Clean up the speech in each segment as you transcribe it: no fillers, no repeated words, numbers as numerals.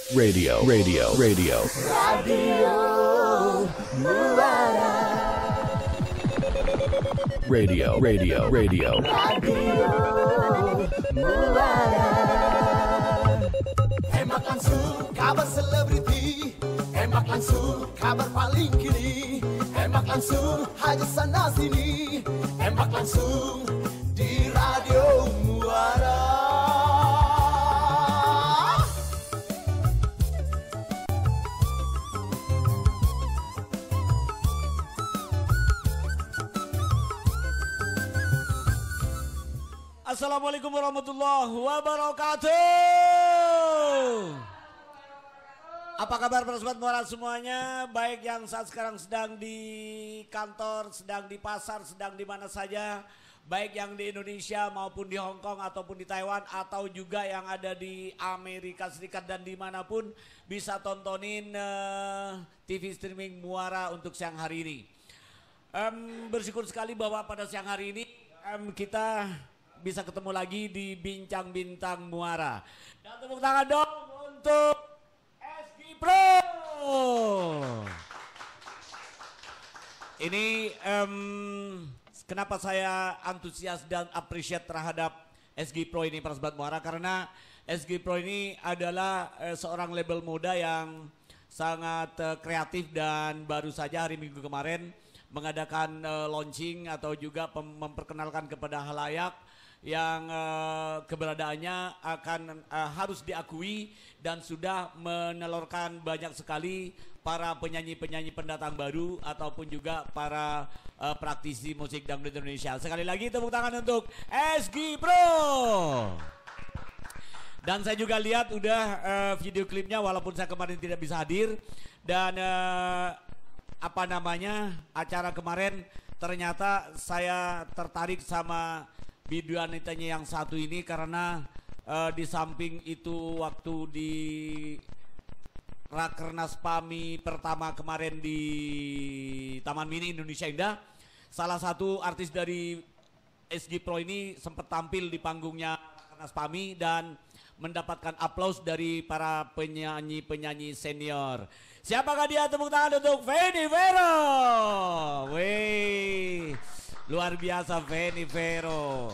Radio. Hemat langsung kabar selebriti, hemat langsung kabar paling kini, hemat langsung hanya sana sini, hemat langsung di Radio Muara. Assalamualaikum warahmatullahi wabarakatuh. Apa kabar para sobat Muara semuanya? Baik yang saat sekarang sedang di kantor, sedang di pasar, sedang di mana saja. Baik yang di Indonesia maupun di Hong Kong ataupun di Taiwan. Atau juga yang ada di Amerika Serikat dan dimanapun bisa tontonin TV streaming Muara untuk siang hari ini. Bersyukur sekali bahwa pada siang hari ini kita bisa ketemu lagi di Bincang Bintang Muara. Dan tepuk tangan dong untuk SG Pro. Ini kenapa saya antusias dan appreciate terhadap SG Pro ini para sobat Muara, karena SG Pro ini adalah seorang label muda yang sangat kreatif dan baru saja hari Minggu kemarin mengadakan launching atau juga memperkenalkan kepada halayak yang keberadaannya akan harus diakui dan sudah menelurkan banyak sekali para penyanyi-penyanyi pendatang baru ataupun juga para praktisi musik dangdut Indonesia. Sekali lagi tepuk tangan untuk SG Pro. Dan saya juga lihat udah video klipnya walaupun saya kemarin tidak bisa hadir. Dan acara kemarin ternyata saya tertarik sama video anitanya yang satu ini karena di samping itu waktu di Rakernas PAMI pertama kemarin di Taman Mini Indonesia Indah, salah satu artis dari SG Pro ini sempat tampil di panggungnya Rakernas PAMI dan mendapatkan aplaus dari para penyanyi-penyanyi senior. Siapakah dia? Tepuk tangan untuk Feni Vero. Wih, luar biasa Feni Vero.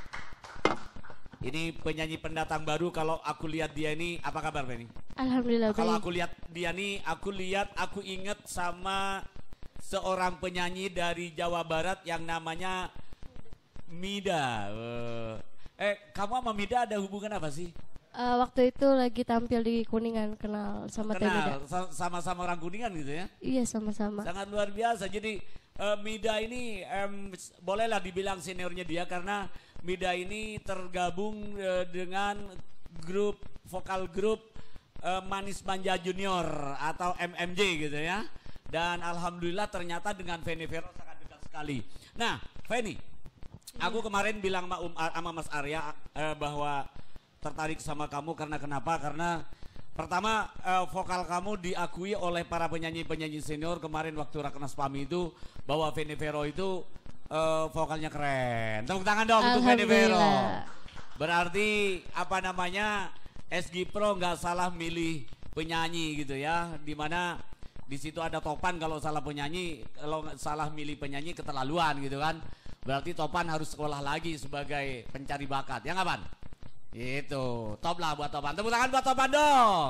Ini penyanyi pendatang baru. Kalau aku lihat dia ini, apa kabar Feni? Alhamdulillah. Kalau aku lihat dia nih, aku ingat sama seorang penyanyi dari Jawa Barat yang namanya Mida. Kamu sama Mida ada hubungan apa sih? Waktu itu lagi tampil di Kuningan, kenal sama Teh Mida. Sama-sama orang Kuningan gitu ya? Iya, sama-sama. Sangat luar biasa. Jadi Mida ini bolehlah dibilang seniornya dia karena Mida ini tergabung dengan vokal grup Manis Manja Junior atau MMJ gitu ya. Dan alhamdulillah ternyata dengan Feni Vero sangat dekat sekali. Nah, Feni, aku kemarin bilang sama Mas Arya bahwa tertarik sama kamu karena kenapa? Karena pertama vokal kamu diakui oleh para penyanyi-penyanyi senior kemarin waktu Rakernas PAMI itu bahwa Feni Vero itu vokalnya keren. Tepuk tangan dong untuk Feni Vero. Berarti SG Pro nggak salah milih penyanyi gitu ya. Dimana di situ ada Topan kalau salah penyanyi, kalau salah milih penyanyi keterlaluan gitu kan. Berarti Topan harus sekolah lagi sebagai pencari bakat. Ya nggak Pan? Itu top lah buat Topan. Tepuk tangan buat Topan dong.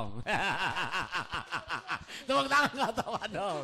Tepuk tangan buat Topan dong.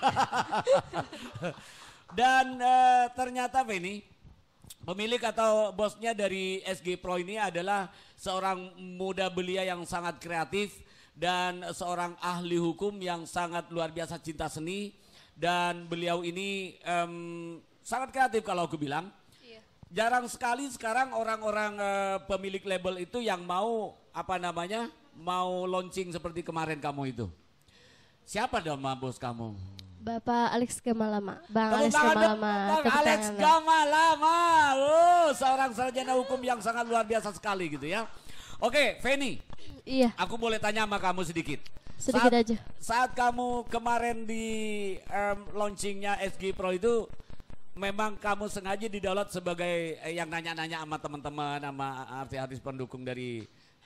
Dan ternyata Feni, pemilik atau bosnya dari SG Pro ini adalah seorang muda belia yang sangat kreatif dan seorang ahli hukum yang sangat luar biasa cinta seni. Dan beliau ini sangat kreatif kalau aku bilang. Jarang sekali sekarang orang-orang pemilik label itu yang mau mau launching seperti kemarin kamu itu. Siapa nama bos kamu? Bapak Alex Gamalama. Bang Alex Gamalama. Alex Gamalama. Seorang sarjana hukum yang sangat luar biasa sekali gitu ya. Oke, Feni. Iya. Aku boleh tanya sama kamu sedikit. Sedikit aja. Saat kamu kemarin di launchingnya SG Pro itu, memang kamu sengaja didaulat sebagai yang nanya-nanya sama teman-teman, sama artis-artis pendukung dari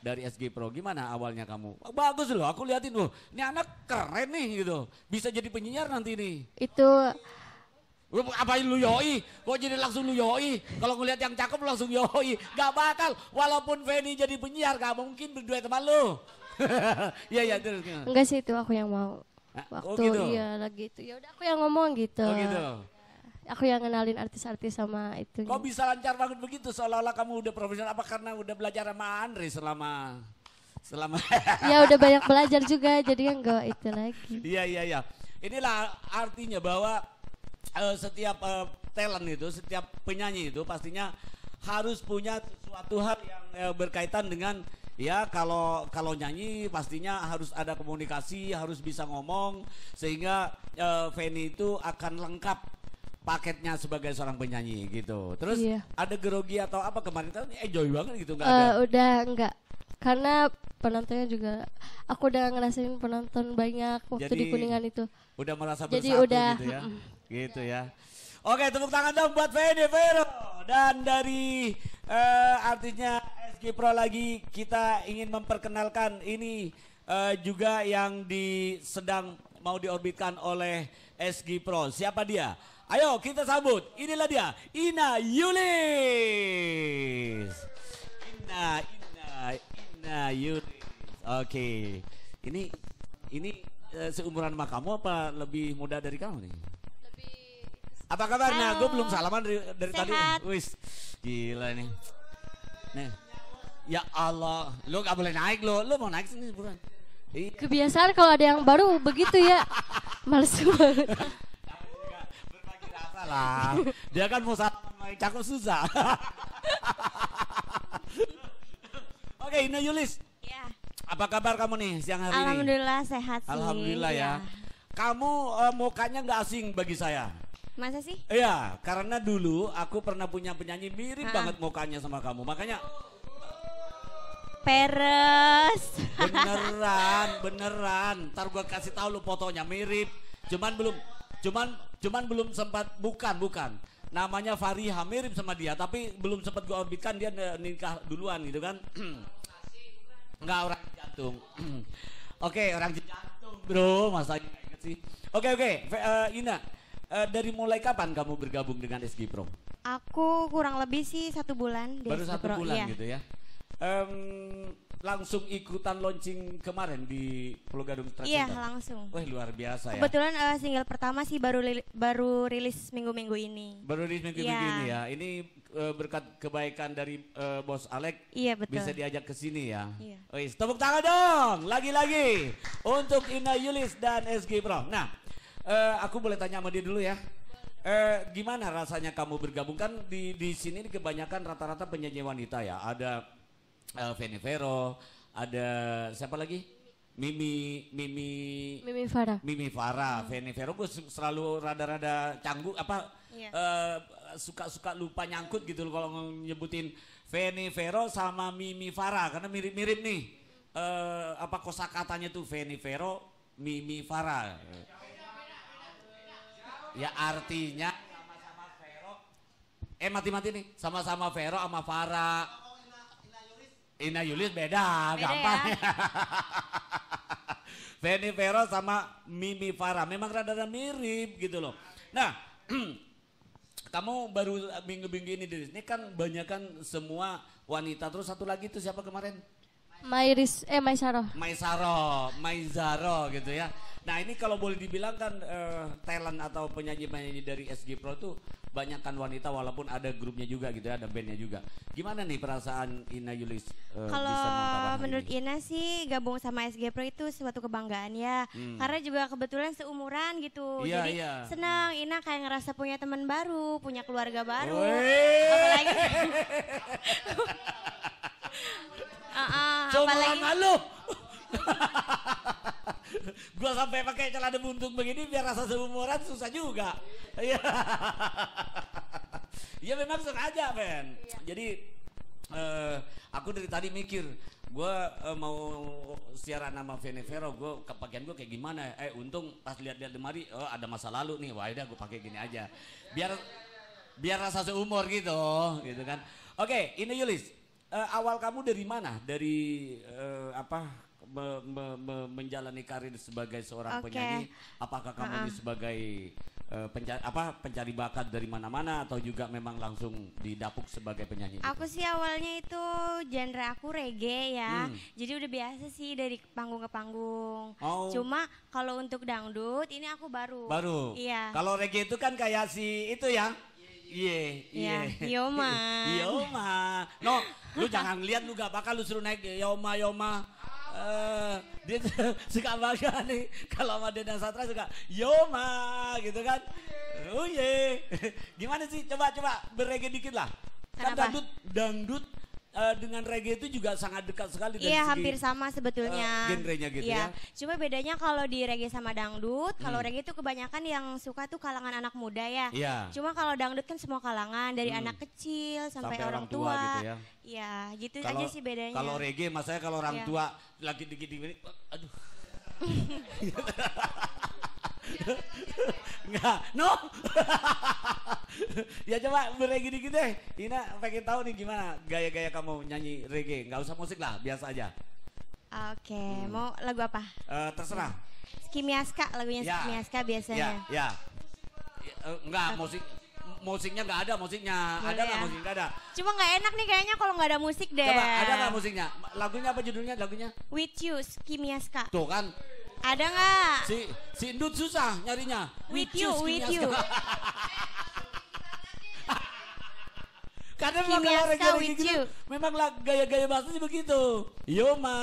dari SG Pro. Gimana awalnya kamu? Bagus loh, aku liatin loh. Ini anak keren nih gitu. Bisa jadi penyiar nanti nih. Itu Lu apain lu yoi? Kok jadi langsung lu yoi? Kalau ngeliat yang cakep langsung yoi. Gak bakal. Walaupun Feni jadi penyiar gak mungkin berdua teman lu. Iya terus. enggak sih, itu aku yang mau. Oh, Waktu gitu. iya lagi itu. Ya udah aku yang ngomong gitu. Oh gitu. Aku yang kenalin artis-artis sama itu. Kok bisa lancar banget begitu? Seolah-olah kamu udah profesional. Apa karena udah belajar sama Andre selama Ya udah banyak belajar juga, jadi enggak itu lagi. Iya. Inilah artinya bahwa setiap talent itu, setiap penyanyi itu pastinya harus punya suatu hal yang berkaitan dengan ya kalau nyanyi pastinya harus ada komunikasi, harus bisa ngomong sehingga Feni itu akan lengkap paketnya sebagai seorang penyanyi gitu. Terus Iya. ada grogi atau apa kemarin kan enjoy banget gitu nggak ada? Udah enggak. Karena penontonnya juga aku udah ngerasain penonton banyak waktu Jadi, di Kuningan itu. Udah merasa Jadi bersatu udah, gitu ya. Gitu ya. Oke, tepuk tangan dong buat Feni Vero. Dan dari artinya SG Pro lagi kita ingin memperkenalkan ini juga yang sedang mau diorbitkan oleh SG Pro. Siapa dia? Ayo kita sambut. Inilah dia, Ina Yulis. Ina Yulis. Oke. Ini seumuran sama kamu apa lebih muda dari kamu nih? Apa kabarnya? Gue belum salaman dari tadi. Wis, gila nih. Nih. Ya Allah, lu gak boleh naik lo. Lu mau naik sini buruan. Kebiasaan kalau ada yang baru begitu ya. Males banget. Berbagi rasa lah. Dia kan mau salaman cakep susah. Oke, Ina Yulis. Ya. Apa kabar kamu nih siang hari ini? Alhamdulillah sehat sih. Alhamdulillah ya. Kamu mukanya nggak asing bagi saya. Masa sih? Iya, karena dulu aku pernah punya penyanyi mirip banget mukanya sama kamu. Makanya Peres. beneran. Ntar gua kasih tahu lu fotonya mirip. Cuman belum sempat bukan. Namanya Fariha, mirip sama dia, tapi belum sempat gua orbitkan, dia nikah duluan gitu kan. Enggak, orang jantung. Oke, orang jantung bro, masa inget sih. Oke, Ina, dari mulai kapan kamu bergabung dengan SG Pro? Aku kurang lebih sih 1 bulan. di Baru SG 1 Pro, bulan iya. gitu ya. Langsung ikutan launching kemarin di Pulau Gadung Trade Iya Center? langsung. Wah luar biasa ya. Kebetulan single pertama sih baru rilis minggu-minggu ini. Baru di minggu Iya. ini ya. Ini berkat kebaikan dari Bos Alek. Iya betul. Bisa diajak ke sini ya. Iya. Wis, tepuk tangan dong. Lagi-lagi untuk Ina Yulis dan SG Pro. Nah, aku boleh tanya sama dia dulu ya. Gimana rasanya kamu bergabung kan di sini kebanyakan rata-rata penyanyi wanita ya. Ada Feni Vero, ada siapa lagi? Mimi Farah. Feni Vero gue selalu rada-rada canggung Iya. suka lupa nyangkut gitu loh kalau nyebutin Feni Vero sama Mimi Farah karena mirip-mirip nih. Kosakatanya tuh Feni Vero, Mimi Farah. Ya artinya sama-sama Vero. Mati-mati nih, sama-sama Vero sama Farah. Ina Yulis beda gampang. ya. Feni Vero sama Mimi Farah memang rada-rada mirip gitu loh. Nah, kamu baru minggu-minggu ini di sini kan banyak kan semua wanita, terus satu lagi tuh siapa kemarin? Maizaro gitu ya. Nah ini kalau boleh dibilang kan talent atau penyanyi-penyanyi dari SG Pro tuh banyak kan wanita walaupun ada grupnya juga gitu ya, ada bandnya juga. Gimana nih perasaan Ina Yulis? Kalau menurut Ina sih gabung sama SG Pro itu suatu kebanggaan ya. Karena juga kebetulan seumuran gitu. Iya, Jadi iya. senang Ina kayak ngerasa punya teman baru, punya keluarga baru. Wih. Apalagi Seumuran malu. Gua sampai pakai celana buntung begini biar rasa seumuran susah juga. Iya. Ya memang sengaja Ben. Jadi aku dari tadi mikir gue mau siaran nama Feni Vero, gue pakaian gue kayak gimana? Untung pas lihat-lihat lemari, ada masa lalu nih, wah udah gue pakai gini aja, biar rasa seumur gitu kan. Oke, ini Yulis, awal kamu dari mana? Dari menjalani karir sebagai seorang penyanyi? Apakah kamu ini sebagai pencari bakat dari mana-mana atau juga memang langsung didapuk sebagai penyanyi? Aku sih awalnya itu genre aku reggae ya. Jadi udah biasa sih dari panggung ke panggung. Cuma kalau untuk dangdut ini aku baru. Baru. Iya. Kalau reggae itu kan kayak si itu ya. Iya. Yoma. Yoma. No, lu jangan lihat lu gak bakal lu suruh naik Yoma. Dia suka banget nih kalau sama Dena Satra suka Yoma gitu kan. Oh ye. Gimana sih coba berreggae dikit lah. Kan dangdut dengan reggae itu juga sangat dekat sekali dari Iya, hampir sama sebetulnya. Genrenya gitu ya. Cuma bedanya kalau di reggae sama dangdut, kalau reggae itu kebanyakan yang suka tuh kalangan anak muda ya. Iya. Cuma kalau dangdut kan semua kalangan, dari anak kecil sampai orang tua gitu ya. Iya, gitu aja sih bedanya. Kalau reggae masanya kalau orang tua lagi dikit-dikit aduh. Enggak, no. Ya coba berreggae dikit deh. Ina pengen tahu nih gimana gaya-gaya kamu nyanyi reggae. Nggak usah musik lah, biasa aja. Oke, mau lagu apa? Terserah. Skimiaska, lagunya Skimiaska biasanya. Ya. Enggak, musiknya nggak ada musiknya. Ada nggak musik? Nggak ada. Cuma nggak enak nih kayaknya kalau nggak ada musik deh. Coba, ada nggak musiknya? Lagunya apa judulnya? Lagunya? With You, Skimiaska. Tuh kan. Ada nggak? Si Indut susah nyarinya. With you. Karena memang kalau reggae gitu, memang gaya-gaya bahasanya begitu. Yoma,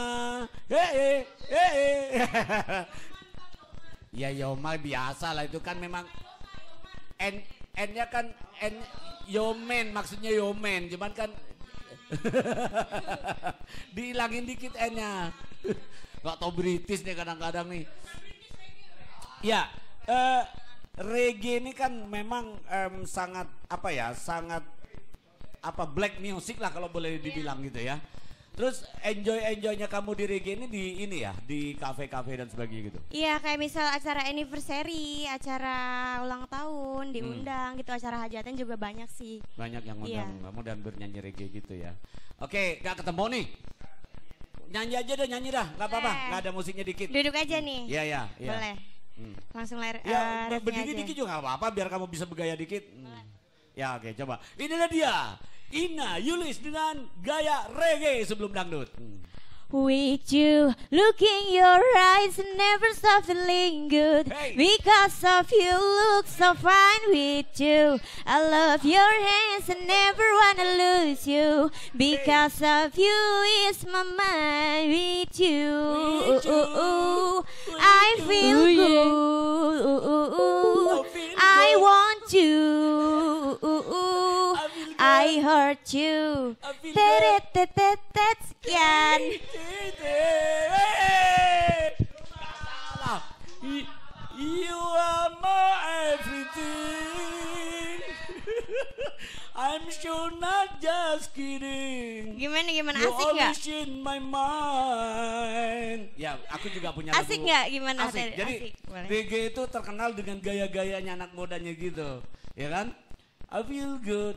ya Yoma biasa lah itu kan memang N-nya kan Yomen maksudnya Yomen, cuman kan dihilangin dikit N-nya. Gak tau British nih kadang-kadang nih. Ya, reggae ini kan memang sangat black music lah kalau boleh dibilang gitu ya. Terus enjoynya kamu di reggae ini di kafe-kafe dan sebagainya gitu. Iya, kayak misal acara anniversary, acara ulang tahun diundang gitu, acara hajatan juga banyak sih. Banyak yang undang kamu dan bernyanyi reggae gitu ya. Oke, gak ketemu nih. Nyanyi aja dah, gak apa-apa, gak ada musiknya dikit. Duduk aja nih. Iya. Boleh. Langsung ya, berdiri dikit juga gak apa-apa biar kamu bisa bergaya dikit. Ya oke, coba. Inilah dia, Ina Yulis dengan gaya reggae sebelum dangdut. With you, look in your eyes and never stop feeling good. Because of you, look so fine with you. I love your hands and never wanna lose you. Because of you is my mind with you. I feel good. I want you. I hurt you. Sekian. You are my everything. I'm sure not just kidding. Gimana asik nggak? You always in my mind. Ya, aku juga punya lagu. Asik nggak? Gimana? Asik. Jadi reggae itu terkenal dengan gaya-gayanya anak mudanya gitu, ya kan? I feel good.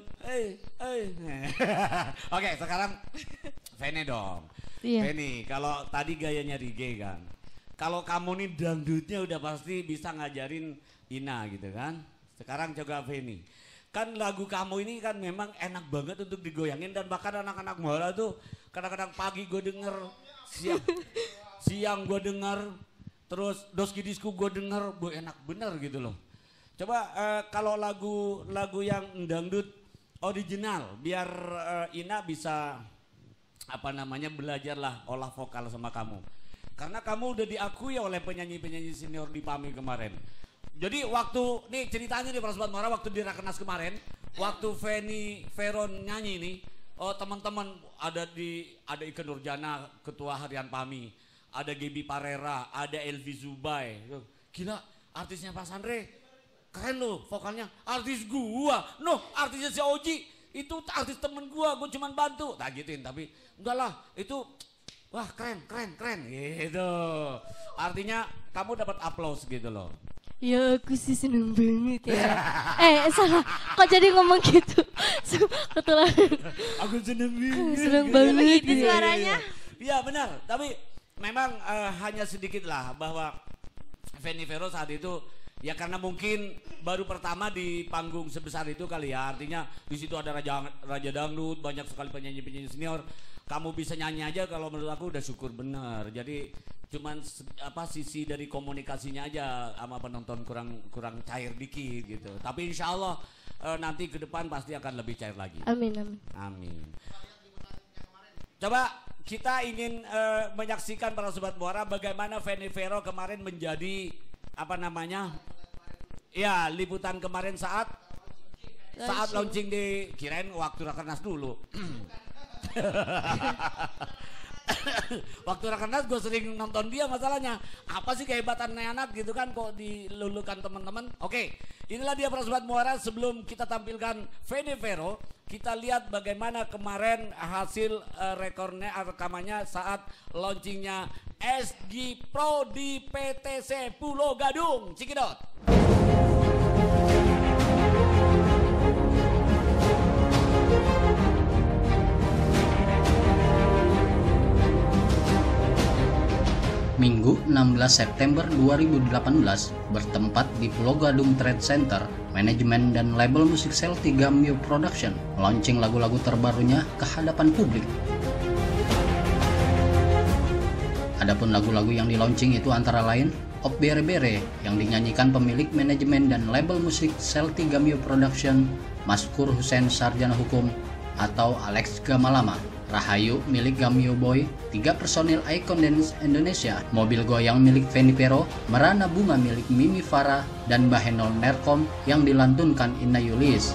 Oke, sekarang Feni dong. Feni, kalau tadi gayanya reggae kan. Kalau kamu nih dangdutnya udah pasti bisa ngajarin Ina gitu kan. Sekarang coba Feni. Kan lagu kamu ini kan memang enak banget untuk digoyangin dan bahkan anak-anak muda tuh kadang-kadang pagi gue denger, siang gue denger, terus Doski Disco gue denger, enak bener gitu loh. Coba kalau lagu yang dangdut original biar Ina bisa belajarlah olah vokal sama kamu. Karena kamu udah diakui oleh penyanyi-penyanyi senior di PAMI kemarin. Jadi nih ceritanya nih para sobat Muara waktu di Rakernas kemarin, waktu Feni Veron nyanyi nih, teman-teman ada Ike Nurjana ketua harian PAMI, ada Gaby Parera, ada Elvi Zubai. Gila, artisnya Pak Sandre. Keren loh vokalnya, artis gua, artisnya si Oji, itu artis temen gua cuman bantu, tak gituin, tapi enggak lah, itu wah keren gitu. Artinya kamu dapat aplaus gitu loh. Ya aku sih seneng banget ya. Salah, kok jadi ngomong gitu? Kebetulan. Aku Seneng banget Begitu suaranya. Iya benar, tapi memang hanya sedikit lah bahwa Feni Vero saat itu ya karena mungkin baru pertama di panggung sebesar itu kali ya, artinya di situ ada raja dangdut, banyak sekali penyanyi-penyanyi senior. Kamu bisa nyanyi aja kalau menurut aku udah syukur bener. Jadi cuman sisi dari komunikasinya aja sama penonton kurang cair dikit gitu. Tapi insya Allah nanti ke depan pasti akan lebih cair lagi. Amin. Coba kita ingin menyaksikan para sobat Muara bagaimana Feni Vero kemarin menjadi ya liputan kemarin saat launching di kirain waktu Rakernas dulu. Waktu Rakernas gue sering nonton dia, masalahnya apa sih kehebatan anak gitu kan kok dilulukan teman-teman. Oke, inilah dia para sobat Muara. Sebelum kita tampilkan Feni Vero, kita lihat bagaimana kemarin hasil rekamannya saat launchingnya SG Pro di PTC Pulau Gadung, Cikidot. Minggu 16 September 2018 bertempat di Pulau Gadung Trade Center, manajemen dan label musik Celti Gamio Production launching lagu-lagu terbarunya ke hadapan publik. Adapun lagu-lagu yang di launching itu antara lain Op Bere Bere yang dinyanyikan pemilik manajemen dan label musik Celti Gamio Production, Maskur Hussein Sarjana Hukum atau Alex Gamalama, Rahayu milik Gamio Boy, 3 personil Icon Dance Indonesia, Mobil Goyang milik Feni Vero, Merana Bunga milik Mimi Farah, dan Bahenol Nerkom yang dilantunkan Inna Yulis.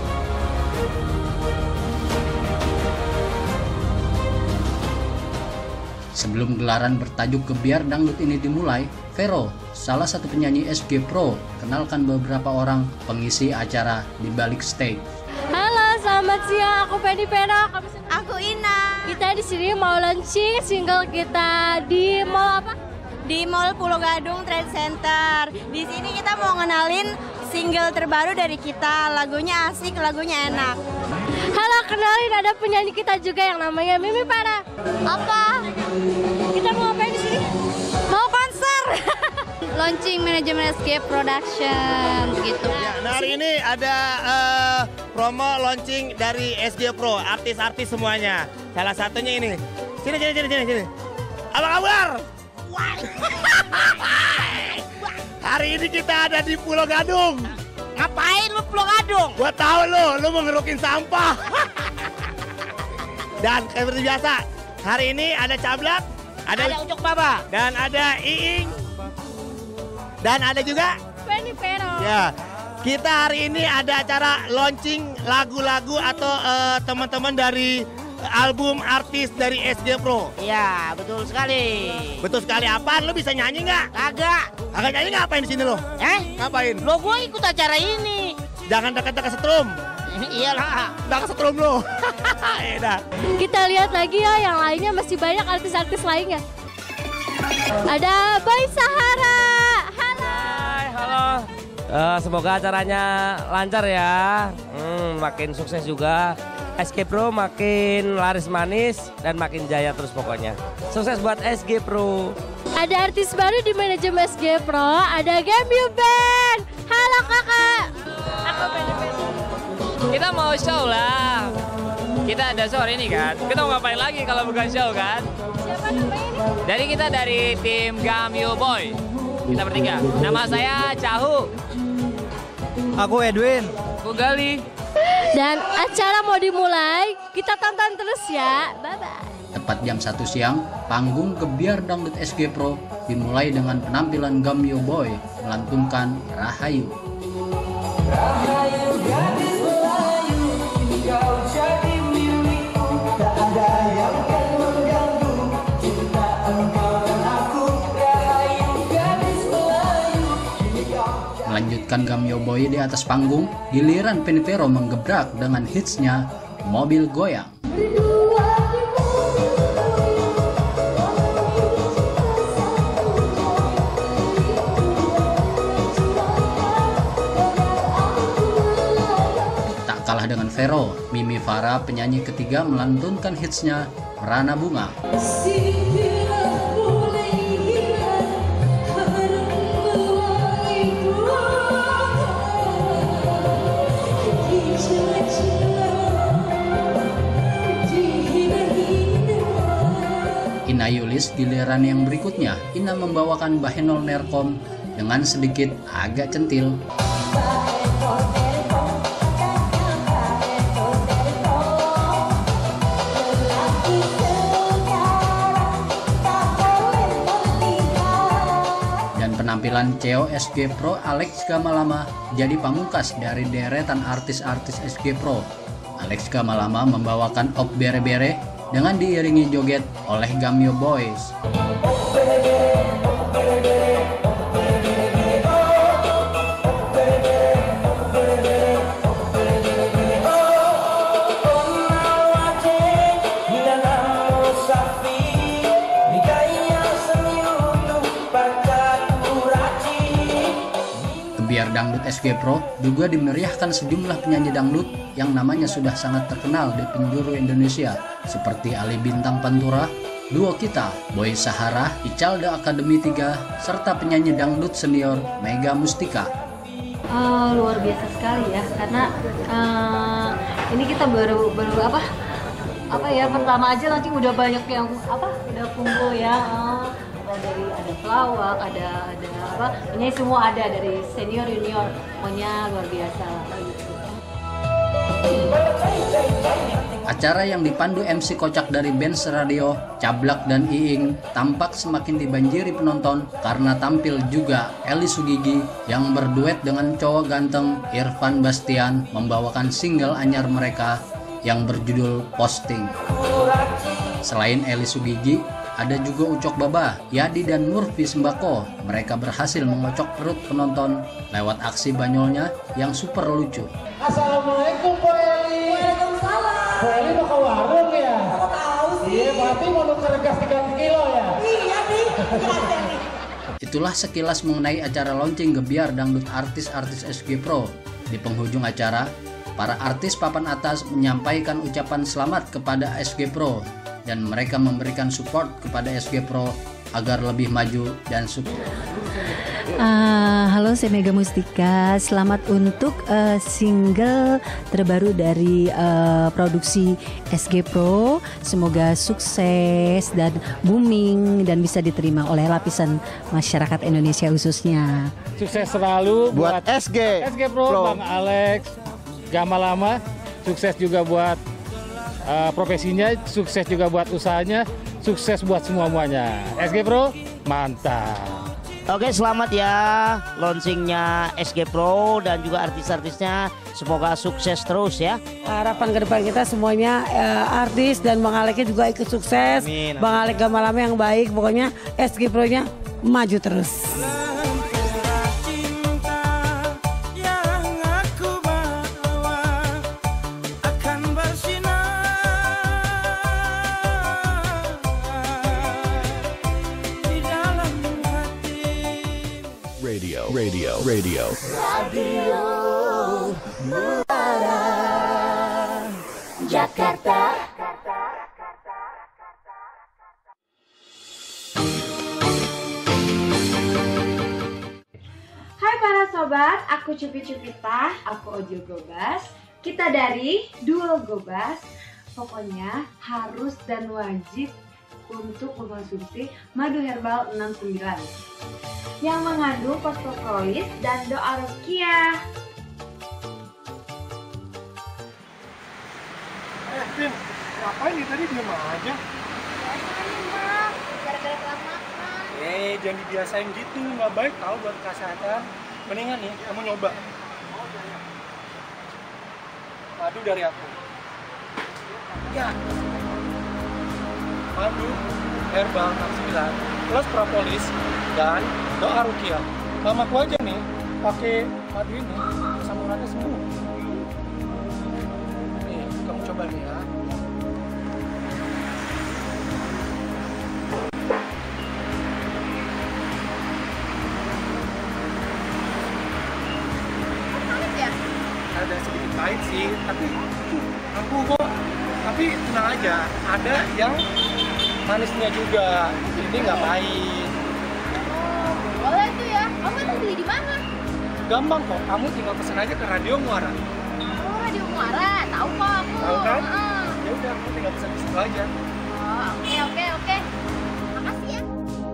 Sebelum gelaran bertajuk Gebiar Dangdut ini dimulai, Vero, salah satu penyanyi SG Pro, kenalkan beberapa orang pengisi acara di balik stage. Halo, selamat siang. Aku Feni Vero. Aku Ina. Kita di sini mau launching single kita di mall apa? Di Mall Pulau Gadung Trade Center. Di sini kita mau ngenalin single terbaru dari kita. Lagunya asik, lagunya enak. Halo, kenalin ada penyanyi kita juga yang namanya Mimi Farah. Apa? Kita mau ngapain di sini? Mau konser. Launching manajemen SG Production gitu. Ya, nah hari ini ada promo launching dari SG Pro, artis-artis semuanya. Salah satunya ini. Sini. Apa kabar? Hari ini kita ada di Pulau Gadung. Ngapain lu Pulau Gadung? Gua tahu lu mau ngerukin sampah. Dan seperti biasa, hari ini ada Cablak, ada Ucok Baba, dan ada Iing, dan ada juga Feni Vero. ya. Kita hari ini ada acara launching lagu-lagu atau teman-teman dari album artis dari SG Pro. Iya, betul sekali. Betul sekali. Apaan? Lo bisa nyanyi nggak? Kagak. Agak nyanyi ngapain di sini lo? Ngapain? Lo gue ikut acara ini. Jangan dekat-dekat setrum. Iyalah. Dekat setrum lo. Dah. Kita lihat lagi ya, yang lainnya masih banyak artis-artis lainnya. Ada Boy Sahara. Halo. Hai, halo. Semoga acaranya lancar ya. Makin sukses juga. SG Pro makin laris manis dan makin jaya terus pokoknya. Sukses buat SG Pro. Ada artis baru di manajemen SG Pro, ada Gamio Band. Halo kakak. Aku Feni Vero. Kita mau show lah. Kita ada show hari ini kan. Kita mau ngapain lagi kalau bukan show kan? Siapa namanya ini? Jadi kita dari tim Gamio Boy. Kita bertiga. Nama saya Cahu. Aku Edwin. Aku Gali. Dan acara mau dimulai, kita tonton terus ya. Bye-bye. Tepat jam 1 siang, panggung Gebiar Dangdut SG Pro dimulai dengan penampilan Gamio Boy melantunkan Rahayu. Melanjutkan Gamio Boy di atas panggung, giliran Feni Vero menggebrak dengan hitsnya Mobil Goyang. Vero, Mimi Farah penyanyi ketiga melantunkan hitsnya Merana Bunga. Ina Yulis giliran yang berikutnya, Ina membawakan Bahenol Nerkom dengan sedikit agak centil. Dan penampilan CEO SG Pro Alex Gamalama jadi pamungkas dari deretan artis-artis SG Pro. Alex Gamalama membawakan Op Bere Bere dengan diiringi joget oleh Gamyo Boys. Gebiar Dangdut SG Pro juga dimeriahkan sejumlah penyanyi dangdut yang namanya sudah sangat terkenal di penjuru Indonesia, seperti Ali Bintang Pantura, Duo Kita, Boy Sahara, Icalda Akademi 3, serta penyanyi dangdut senior Mega Mustika. Luar biasa sekali ya, karena ini kita baru pertama aja nanti udah banyak yang udah kumpul ya. Ada pelawak, ada ini semua ada dari senior junior, pokoknya luar biasa gitu. Acara yang dipandu MC kocak dari Benz Radio, Cablak dan Iing tampak semakin dibanjiri penonton karena tampil juga Eli Sugigi yang berduet dengan cowok ganteng Irfan Bastian membawakan single anyar mereka yang berjudul Posting. Selain Eli Sugigi, ada juga Ucok Baba, Yadi dan Nurfi Sembako. Mereka berhasil mengocok perut penonton lewat aksi banyolnya yang super lucu. Assalamualaikum Bu Eli. Waalaikumsalam. Bu Eli mau ke warung ya? Aku tahu sih. Iya, berarti mau nuker gas 3 kilo ya? Iya nih. Itulah sekilas mengenai acara launching Gebiar Dangdut artis-artis SG Pro. Di penghujung acara, para artis papan atas menyampaikan ucapan selamat kepada SG Pro dan mereka memberikan support kepada SG Pro agar lebih maju dan sukses. Halo, saya Mega Mustika. Selamat untuk single terbaru dari produksi SG Pro. Semoga sukses dan booming dan bisa diterima oleh lapisan masyarakat Indonesia khususnya. Sukses selalu buat SG Pro, Bang Alex Gamalama. Sukses juga buat profesinya, sukses juga buat usahanya, sukses buat semuanya. SG Pro, mantap. Oke, selamat ya launchingnya SG Pro dan juga artis-artisnya. Semoga sukses terus ya. Harapan ke depan kita semuanya artis dan Bang Aleknya juga ikut sukses. Amin. Bang Alek Gamalama yang baik, pokoknya SG Pro-nya maju terus. Radio Muara Jakarta. Hai para sobat, aku Cupi-Cupita, aku Ojo Gobas. Kita dari Duo Gobas. Pokoknya harus dan wajib untuk mengkonsumsi madu herbal 69 yang mengandung fosfoprolis dan doa ruqyah. Vin, ngapain nih tadi diem aja? Gara-gara telat makan. Jangan dibiasain gitu, nggak baik tahu buat kesehatan. Mendingan nih, kamu nyoba madu dari aku. Ya, madu herbal 69 plus propolis dan doa ruqyah. Mamaku aja nih pakai madu ini, asam uratnya sembuh. Nih, kamu coba nih ya. Ada sedikit pahit sih, tapi Ampuh kok. Tapi tenang aja, ada yang manisnya juga. Ini nggak pahit. Oh, boleh tuh ya. Kamu tuh beli di mana? Gampang kok, kamu tinggal pesen aja ke Radio Muara. Oh, Radio Muara. Tahu kok aku. Tahu kan? Ya udah, kamu tinggal pesen di situ aja. Oh, oke. Makasih ya.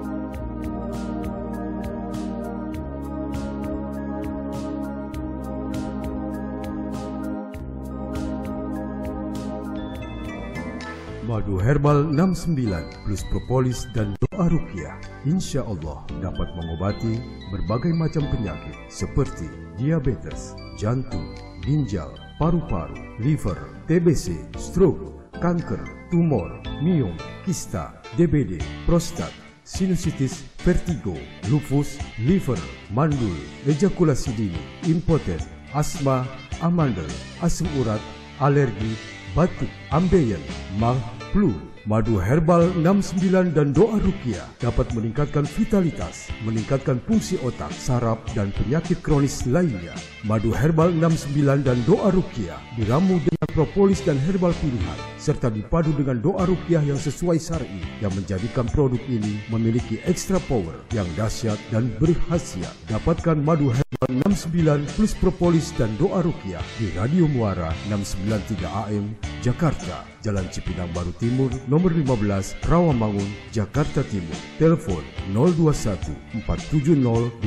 Madu herbal 69 plus propolis dan doa ruqyah insya Allah dapat mengobati berbagai macam penyakit seperti diabetes, jantung, ginjal, paru-paru, liver, TBC, stroke, kanker, tumor, miom, kista, DBD, prostat, sinusitis, vertigo, lupus, liver, mandul, ejakulasi dini, impoten, asma, amandel, asam urat, alergi, batuk, ambeien, mah, flu. Madu herbal 69 dan doa ruqyah dapat meningkatkan vitalitas, meningkatkan fungsi otak, saraf, dan penyakit kronis lainnya. Madu herbal 69 dan doa ruqyah diramu dengan propolis dan herbal pilihan, serta dipadu dengan doa ruqyah yang sesuai syar'i, yang menjadikan produk ini memiliki extra power yang dahsyat dan berkhasiat. Dapatkan madu herbal 69 plus propolis dan doa ruqyah di Radio Muara 693 AM, Jakarta, Jalan Cipinang Baru Timur, nomor 15, Rawamangun, Jakarta Timur. Telepon 021 470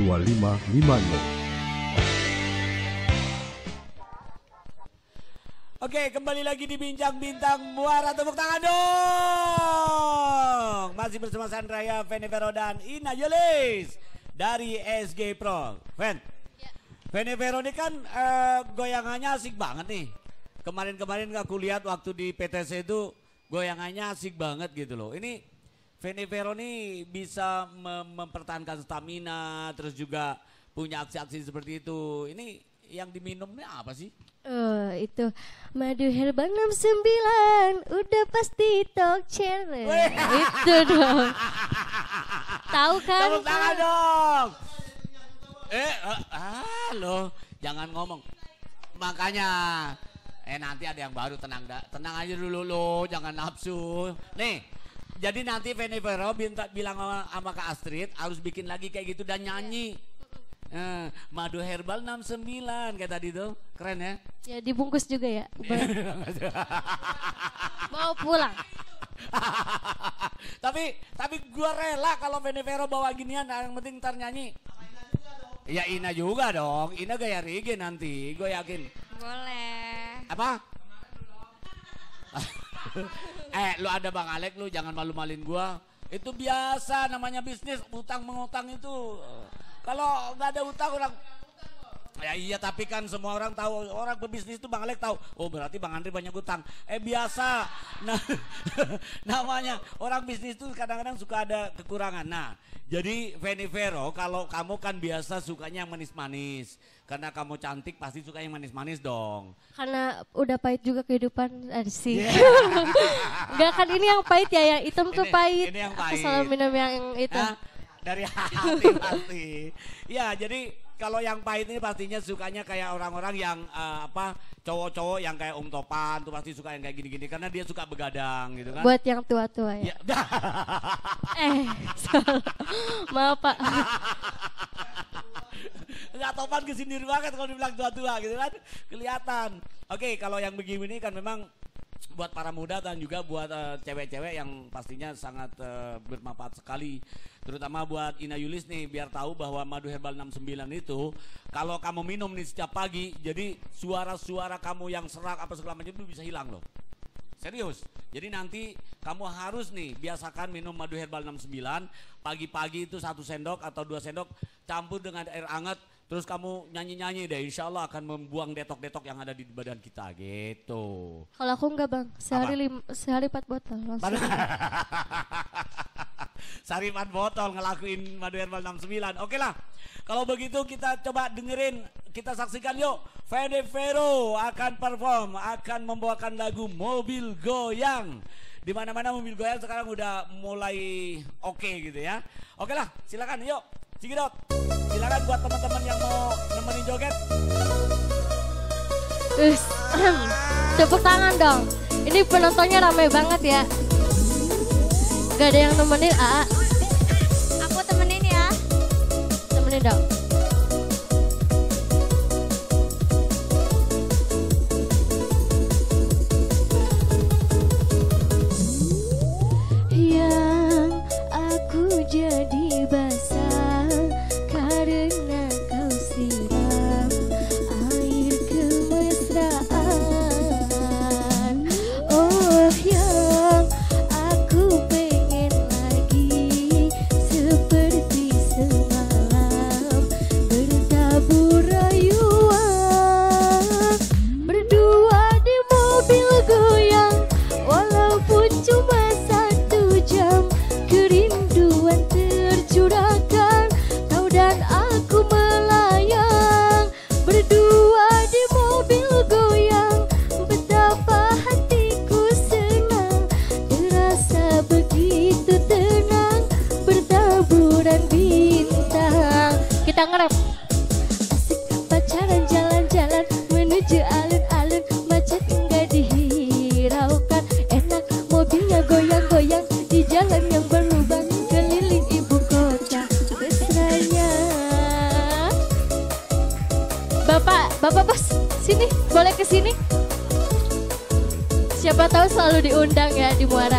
2550. Oke, kembali lagi di Bincang Bintang Muara. Tepuk tangan dong. Masih bersama Sandraya, Venevero, dan Ina Yulis dari SG Pro. Ven, Venevero ini kan goyangannya asik banget nih. Kemarin-kemarin aku lihat waktu di PTC itu goyangannya asik banget gitu loh. Ini Venevero nih bisa mempertahankan stamina, terus juga punya aksi-aksi seperti itu. Ini yang diminumnya apa sih? Oh, itu madu herbal 69 udah pasti talk chair. Itu dong. Tahu kan? Tepuk tangan dong. Loh, jangan ngomong. Makanya nanti ada yang baru, tenang aja dulu lo, jangan nafsu. Nih, jadi nanti Venevero bilang sama Kak Astrid harus bikin lagi kayak gitu dan nyanyi. Madu herbal 69 kayak tadi tuh, keren ya? Ya dibungkus juga ya. Mau pulang. tapi gua rela kalau Venevero bawa ginian, yang penting ntar nyanyi. Ya Ina juga dong, Ina gaya reggae nanti, gue yakin. Boleh. Apa? Lu ada Bang Alek, lu jangan malu-malin gua. Itu biasa namanya bisnis, utang mengutang itu. Kalau nggak ada utang orang, ya iya, tapi kan semua orang tahu, orang berbisnis itu Bang Alek tahu. Oh berarti Bang Andri banyak utang. Biasa. Nah, namanya orang bisnis itu kadang-kadang suka ada kekurangan. Nah, jadi Venevero, kalau kamu kan biasa sukanya yang manis-manis. Karena kamu cantik pasti suka yang manis-manis dong. Karena udah pahit juga kehidupan sih. Enggak kan, ini yang pahit ya, yang hitam tuh pahit. Ini yang pahit. Aku selalu minum yang itu. Dari hati pasti. Ya, jadi kalau yang pahit ini pastinya sukanya kayak orang-orang yang cowok-cowok yang kayak Topan tuh pasti suka yang kayak gini-gini karena dia suka begadang gitu kan. Buat yang tua-tua ya. Maaf Pak. Enggak, Topan kesindir banget kalau dibilang tua-tua gitu kan. Kelihatan. Oke, kalau yang begini kan memang buat para muda dan juga buat cewek-cewek yang pastinya sangat bermanfaat sekali. Terutama buat Ina Yulis nih, biar tahu bahwa madu herbal 69 itu kalau kamu minum nih setiap pagi, jadi suara-suara kamu yang serak apa segala macam itu bisa hilang loh. Serius. Jadi nanti kamu harus nih biasakan minum madu herbal 69 pagi-pagi itu 1 sendok atau 2 sendok campur dengan air hangat. Terus kamu nyanyi-nyanyi deh, insya Allah akan membuang detok-detok yang ada di badan kita gitu. Kalau aku enggak Bang, sehari 4 botol langsung. Sehari 4 botol ngelakuin madu herbal 69. Oke lah, kalau begitu kita coba dengerin, kita saksikan yuk. Venevero akan perform, akan membawakan lagu Mobil Goyang. Di mana-mana mobil goyang sekarang udah mulai oke gitu ya. Oke lah, silakan yuk. Cikidot, silakan buat teman-teman yang mau nemenin joget. Tepuk tangan dong. Ini penontonnya ramai banget ya. Gak ada yang nemenin, Aa. Aku temenin ya. Temenin dong. Yang aku jadi basah karena kau siram air kemesraan. Oh, yang aku pengen lagi seperti semalam bertabur rayuan, berdua di mobil goyang walaupun cuma 1 jam. Kerinduan tercurahkan, kau dan aku melayang berdua di mobil goyang. Betapa hatiku senang, terasa begitu tenang, bertaburan bintang. Kita ngerap. Asik pacaran jalan-jalan menuju alun-alun, macet enggak dihiraukan. Enak mobilnya goyang-goyang di jalan yang berlubang keliling ibu kota. Mesranya. Bapak bos, sini, boleh ke sini? Siapa tahu selalu diundang ya di Muara.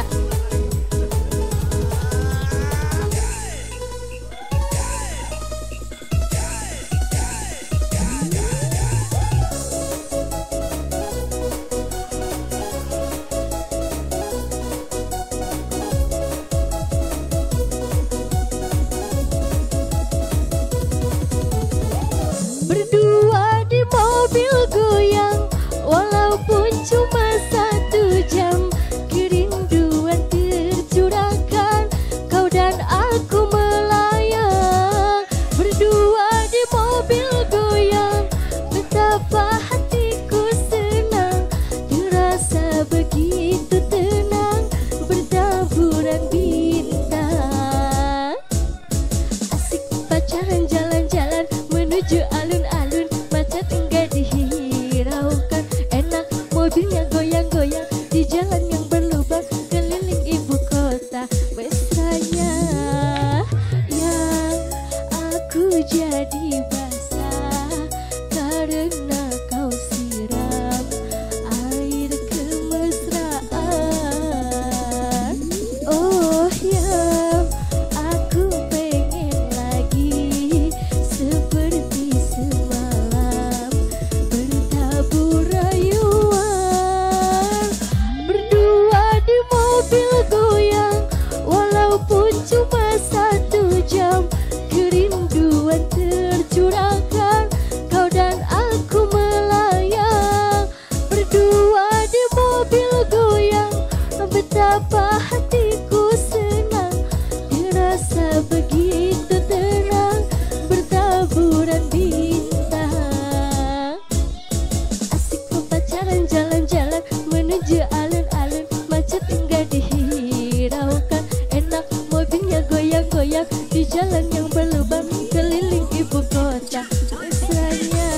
Berdua di mobil goyang walaupun cuma 1 jam. Kerinduan tercurahkan, kau dan aku melayang berdua di mobil goyang. Betapa hatiku senang, terasa begitu tenang, bertaburan bintang. Asik pacaran jalan-jalan menuju alun-alun, macet enggak dihiraukan. Enak mobilnya goyang-goyang di jalan yang berlubang keliling ibu kota. Mesranya yang aku jadi basah karena kau siram air kemesraan. Oh, yang aku pengen lagi seperti semalam bertabur rayuan, berdua di mobil goyang walaupun cuma 1 jam. Kerinduan tercurahkan, kau dan aku melayang berdua di mobil goyang. Betapa hatiku senang, terasa begitu tenang, bertaburan bintang. Asik pacaran jalan-jalan menuju alun-alun, macet enggak dihiraukan. Enak mobilnya goyang-goyang di jalan yang berlubang keliling ibu kota. Mesranya.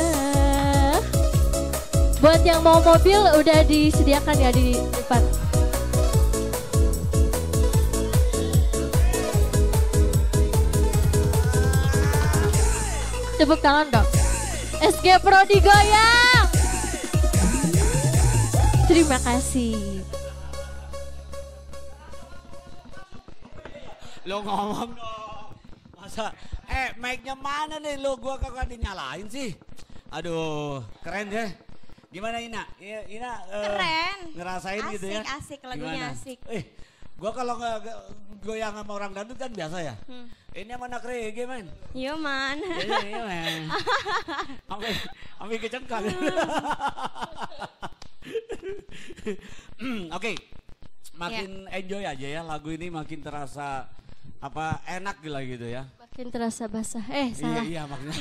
Buat yang mau mobil udah disediakan ya di depan. Tepuk tangan dong. SG Pro digoyang. Terima kasih. Lo ngomong dong. Masa, mic-nya mana nih lo? Gua kagak dinyalain sih. Aduh, keren deh. Gimana Ina? Ina Keren. ngerasain Asik, gitu ya? asik, lagunya Gimana? asik. Gua kalau nggak goyang sama orang dangdut kan biasa ya. Ini sama anak reggae men. Iya man. Iya men. Sampai kecengkang. Oke, makin enjoy aja ya lagu ini, makin terasa apa enak gila gitu ya. Makin terasa basah. Salah. Iya maksudnya.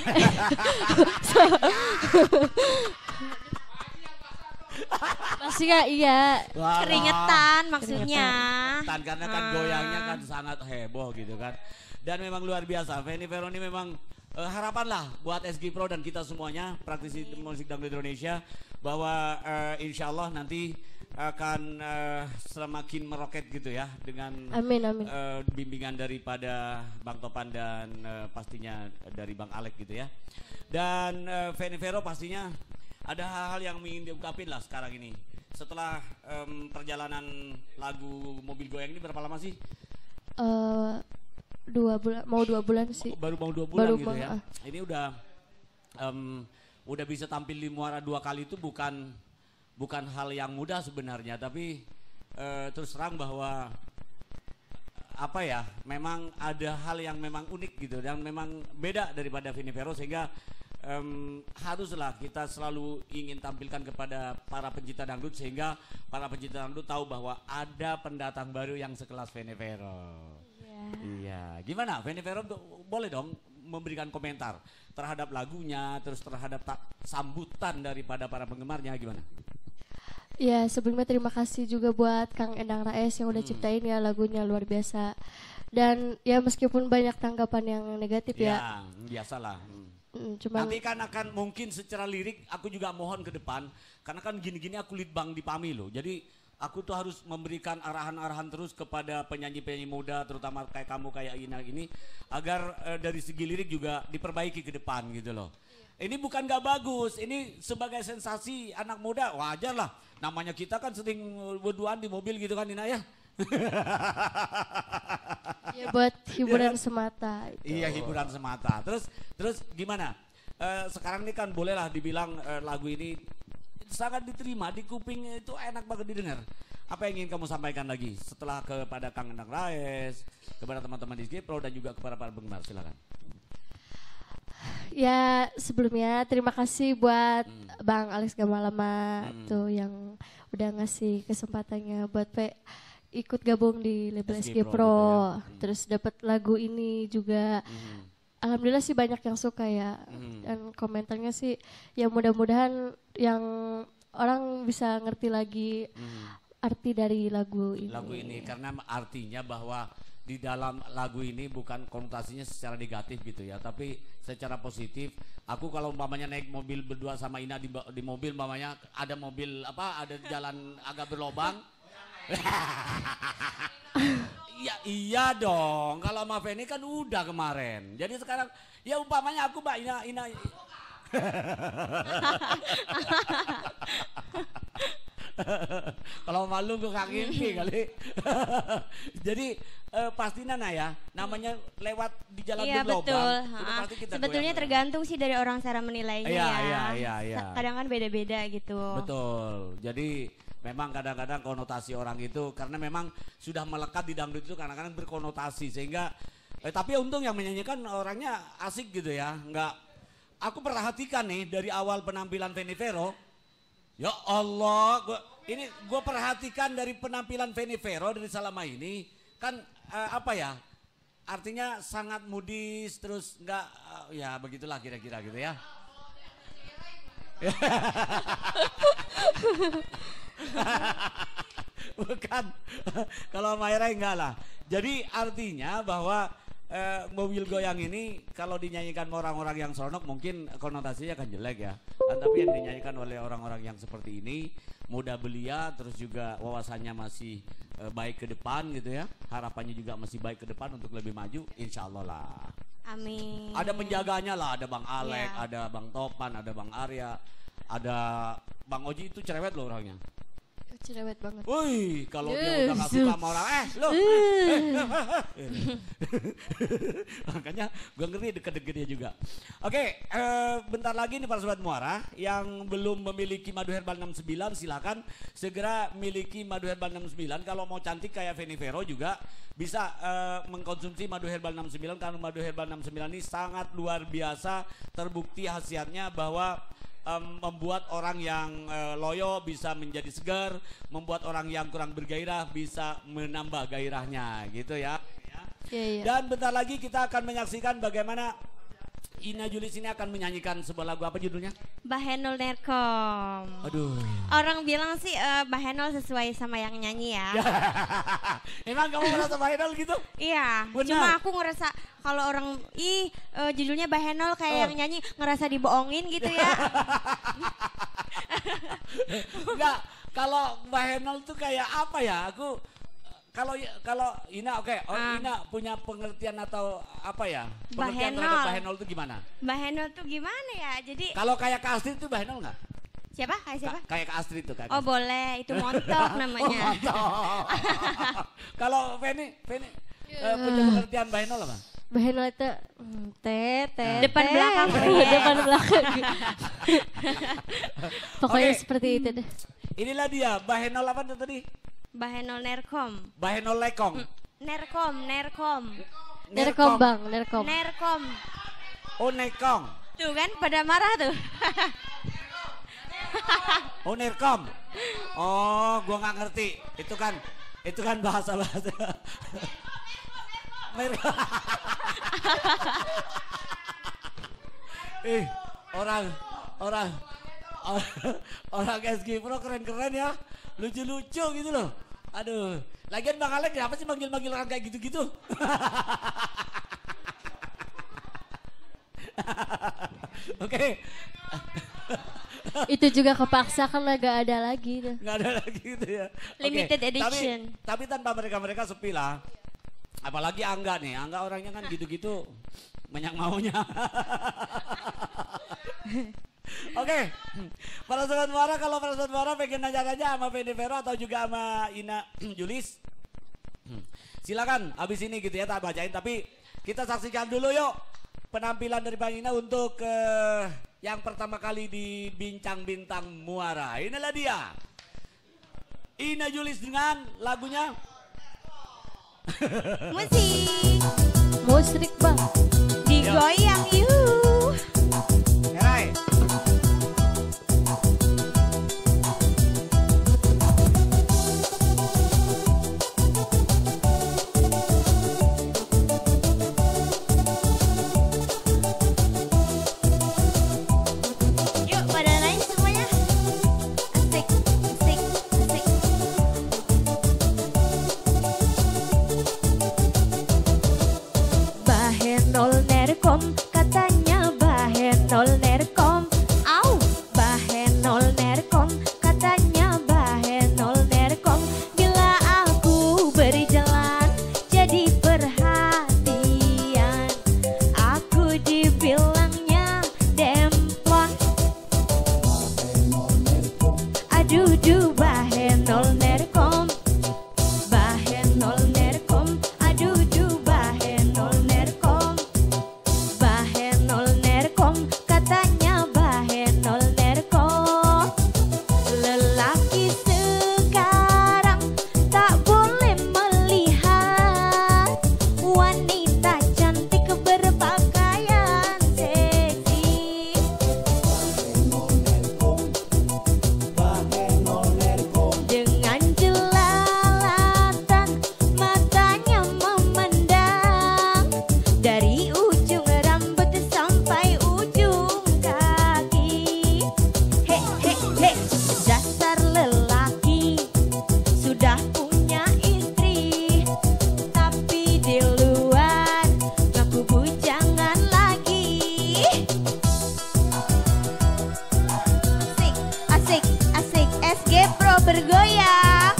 Masih gak? Iya. Wah, Keringetan maksudnya. Keringetan karena kan goyangnya kan sangat heboh gitu kan. Dan memang luar biasa. Feni Veroni memang harapan lah buat SG Pro dan kita semuanya praktisi musik dangdut Indonesia bahwa insya Allah nanti akan semakin meroket gitu ya dengan amin. bimbingan daripada Bang Topan dan pastinya dari Bang Alek gitu ya. Dan Venivero pastinya ada hal-hal yang ingin diungkapin lah sekarang ini. Setelah perjalanan lagu Mobil Goyang ini berapa lama sih? 2 bulan, mau 2 bulan sih. Baru mau 2 bulan gitu ya. Ini udah bisa tampil di Muara 2 kali itu bukan hal yang mudah sebenarnya, tapi terus terang bahwa apa ya, memang ada hal yang memang unik gitu dan memang beda daripada Venivero sehingga haruslah kita selalu ingin tampilkan kepada para pencinta dangdut sehingga para pencinta dangdut tahu bahwa ada pendatang baru yang sekelas Venivero. Iya, gimana Venivero boleh dong memberikan komentar terhadap lagunya, terus terhadap sambutan daripada para penggemarnya gimana? Ya sebelumnya terima kasih juga buat Kang Endang Rais yang udah ciptain ya lagunya luar biasa. Dan ya meskipun banyak tanggapan yang negatif ya. Biasalah. Cuman nanti kan akan mungkin secara lirik aku juga mohon ke depan karena kan gini-gini aku lead bang di PAMI loh. Jadi aku tuh harus memberikan arahan-arahan terus kepada penyanyi-penyanyi muda terutama kayak kamu kayak Ina ini agar dari segi lirik juga diperbaiki ke depan gitu loh. Ini bukan gak bagus, ini sebagai sensasi anak muda wajar lah. Namanya kita kan sering berduaan di mobil gitu kan Ina ya. Ya buat hiburan semata. Iya hiburan semata. Terus gimana? Sekarang ini kan bolehlah dibilang lagu ini sangat diterima di kuping itu enak banget didengar. Apa yang ingin kamu sampaikan lagi setelah kepada Kang Endang Rais, kepada teman-teman di SG Pro dan juga kepada para penggemar silakan. Ya sebelumnya terima kasih buat Bang Alex Gamalama tuh yang udah ngasih kesempatannya buat ikut gabung di label SG Pro, gitu ya. Terus dapat lagu ini juga. Alhamdulillah sih banyak yang suka ya. Dan komentarnya sih ya mudah-mudahan yang orang bisa ngerti lagi arti dari lagu ini. Lagu ini karena artinya bahwa di dalam lagu ini bukan konotasinya secara negatif gitu ya, tapi secara positif. Aku kalau umpamanya naik mobil berdua sama Ina di mobil umpamanya ada mobil ada jalan agak berlobang. Iya dong. Kalau sama Feni kan udah kemarin. Jadi sekarang ya umpamanya aku Mbak Ina. Kalau malu gue ngimpi kali. Jadi pasti Nana ya, namanya lewat di jalan berlobang. Betul. Pasti kita sebetulnya tergantung sih dari orang cara menilainya Iya. Kadang kan beda-beda gitu. Betul. Jadi memang kadang-kadang konotasi orang itu karena memang sudah melekat di dangdut itu kadang-kadang berkonotasi sehingga tapi untung yang menyanyikan orangnya asik gitu ya. Aku perhatikan nih dari awal penampilan Venivero. Ya Allah, gue perhatikan dari penampilan Venivero dari selama ini kan artinya sangat modis terus ya begitulah kira-kira gitu ya. Bukan, kalau Mayra enggak lah. Jadi artinya bahwa mobil goyang ini kalau dinyanyikan orang-orang yang seronok mungkin konotasinya akan jelek ya. Tapi yang dinyanyikan oleh orang-orang yang seperti ini muda belia terus juga wawasannya masih baik ke depan gitu ya. Harapannya juga masih baik ke depan untuk lebih maju insya Allah lah. Amin. Ada penjaganya lah, ada Bang Alek, ada Bang Topan, ada Bang Arya, ada Bang Oji itu cerewet loh orangnya. Cerewet banget. Wih, kalau dia udah gak suka sama orang, makanya gue ngerti deket-deket dia juga. Oke, bentar lagi nih para sobat Muara yang belum memiliki madu herbal 69 silakan segera miliki madu herbal 69. Kalau mau cantik kayak Venivero juga bisa mengkonsumsi madu herbal 69 karena madu herbal 69 ini sangat luar biasa, terbukti khasiatnya bahwa membuat orang yang loyo bisa menjadi segar, membuat orang yang kurang bergairah bisa menambah gairahnya gitu ya. Dan bentar lagi kita akan menyaksikan bagaimana Ina Julis ini akan menyanyikan sebuah lagu, apa judulnya? Bahenol Nerkom. Aduh. Orang bilang sih Bahenol sesuai sama yang nyanyi ya. Emang kamu merasa Bahenol gitu? Iya. Benar. Cuma aku ngerasa kalau orang judulnya Bahenol kayak yang nyanyi ngerasa dibohongin gitu ya. Enggak, kalau Bahenol tuh kayak apa ya? Aku kalau Ina Ina punya pengertian atau apa ya? Pengertian terhadap Bahenol itu gimana? Bahenol tuh gimana ya? Jadi kalau kayak Kak Astrid itu Bahenol nggak? Siapa? Kayak siapa? Kayak Kak Astrid itu kan. Oh boleh, itu montok namanya. Montok. Kalau Feni punya pengertian Bahenol apa? Bahenol itu depan belakang. Depan belakang. Pokoknya seperti itu deh. Inilah dia Bahenol apa tadi? Bahenol Nerkom. Bahenol Lekong. Nerkom. Nerkom bang, Nerkom. Oh Nekong. Tuh kan pada marah tuh. Oh Nerkom. Oh gua nggak ngerti. Itu kan bahasa. Orang SG Pro keren-keren ya, lucu-lucu gitu loh. Aduh, lagian Bang Alek kenapa sih manggil-manggil orang kayak gitu-gitu? Oke. Itu juga kepaksa kan gak ada lagi tuh. Gak ada lagi gitu ya. Limited edition. Tapi tanpa mereka sepi lah. Apalagi Angga nih, Angga orangnya kan gitu-gitu banyak maunya. Oke, para sobat Muara, kalau para sobat Muara pengen nanya-nanya sama Feni Vero atau juga sama Ina Julis, silakan abis ini gitu ya, tak bacain, tapi kita saksikan dulu yuk penampilan dari Bang Ina untuk yang pertama kali di Bincang Bintang Muara. Inilah dia Ina Julis dengan lagunya musik bang, digoyang yuk. Herai. Yuk pada naik semuanya. Asik. Bahenol Nerkom, katanya Bahenol Nerkom. Au, Bahenol Nerkom, katanya Bahenol Nerkom. Bila aku berjalan jadi perhatian, aku dibilangnya demplon. Aduh Bahenol Nerkom, Bahenol Nerkom. Aduh Bahenol Nerkom, Bahenol Nerkom. Katanya Bahenol Nerkom. Lelaki sekarang tak boleh melihat wanita cantik berpakaian seksi. Dengan jelalatan matanya memandang dari ujung rambut sampai ujung kaki. He, dasar lelaki sudah punya istri, tapi di luar ngaku bujangan lagi. Asik, SG Pro bergoyang.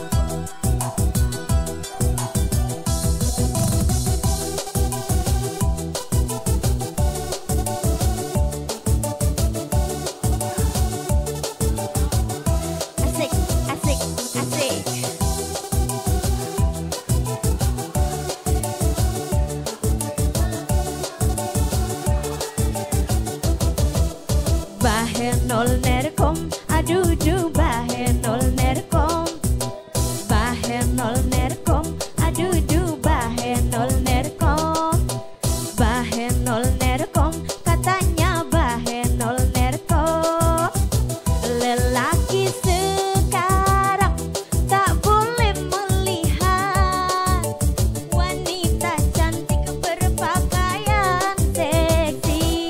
Asik. Bahenol Nerkom, aduh Bahenol Nerkom. Bahenol Nerkom, aduh Bahenol Nerkom. Bahenol Nerkom, katanya Bahenol Nerkom. Lelaki sekarang tak boleh melihat wanita cantik berpakaian seksi.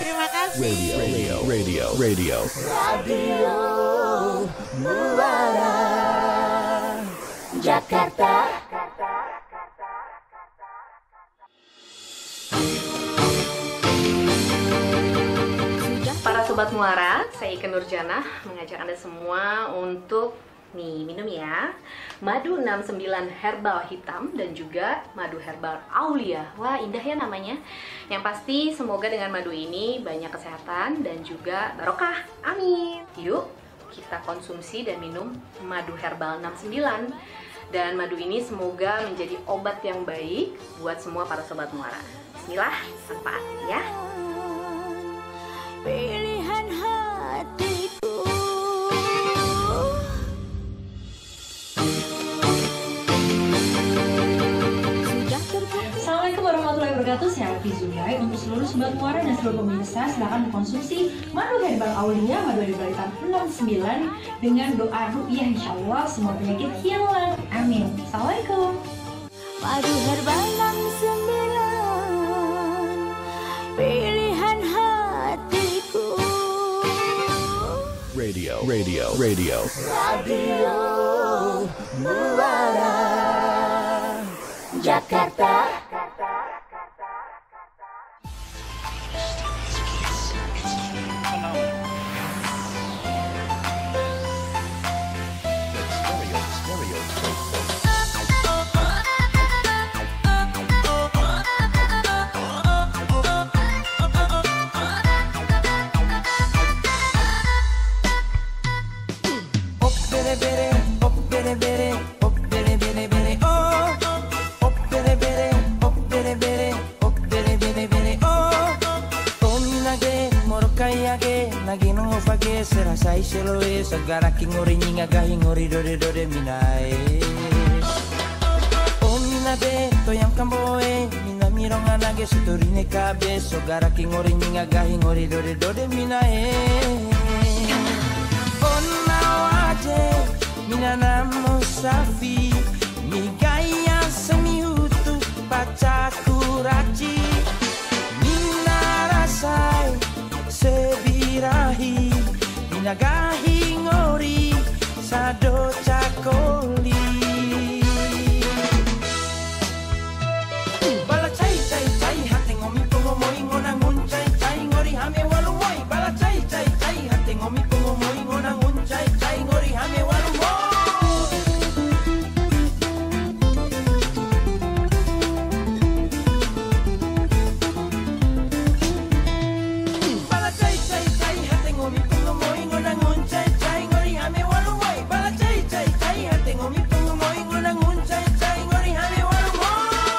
Terima kasih. Radio Muara Jakarta. Para Sobat Muara, saya Ika Nurjana mengajak Anda semua untuk minum ya madu 69 herbal hitam dan juga madu herbal Aulia. Wah, indah ya namanya. Yang pasti semoga dengan madu ini banyak kesehatan dan juga barokah. Amin. Yuk kita konsumsi dan minum madu herbal 69. Dan madu ini semoga menjadi obat yang baik buat semua para Sobat Muara. Bismillah, manfaat ya. Pilihan hatiku. Assalamualaikum warahmatullahi wabarakatuh. Saya Alfi Zubai. Untuk seluruh Sobat Muara dan seluruh pemirsa, silakan mengkonsumsi madu herbal Aulia, madu herbal hitam 69 dengan doa ruqyah, insya Allah semua penyakit hilang. Amin. Assalamualaikum. Madu herbal 69, pilihan hatiku. Radio Muara Jakarta. Serasai seloe segara kingori nyinga gahi ngori dode minae. Oh minabe toyam kamboe mina mironga nage sutorine kabe segara kingori nyinga gahi ngori dode minae. Oh nawaje mina namo safi mi gaya semi utu pacaku raci mina rasai sebirahi nagahi ngori sado cakoli bala cai hate ngomi pungomoi ngonangun cai ngori hame walumoi bala cai hate ngomi pungomoi ngonangun cai ngori hame walumoi bala cai hate ngomi pungomoi ngonangun cai ngori hame walumoi bala cai hate ngomi pungomoi ngonangun cai ngori hame walumoi.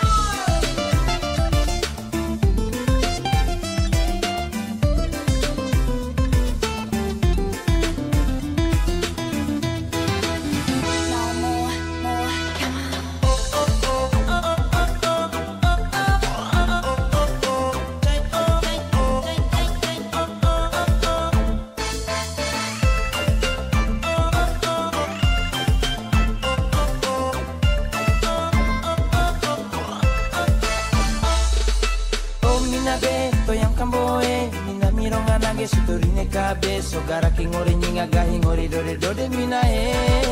Sutorine kabe sogara kingori nyinga gahi ngori dode minae.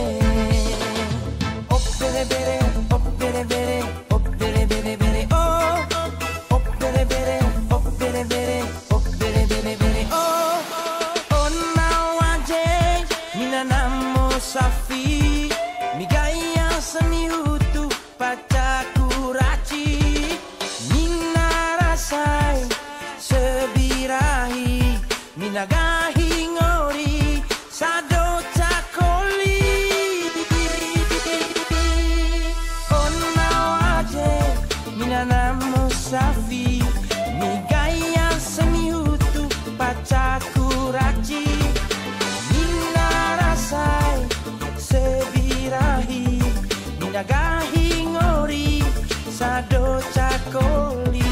Op bere bere oh. Op bere bere oh. Oh nawaje mina namo safi mi gaya seni utu pacaku raci mina rasai sebirahi minagahi ngori sado cakoli ona waje minanamo safi migaya seni utu pacaku raci mina rasai sebirahi minagahi ngori sado cakoli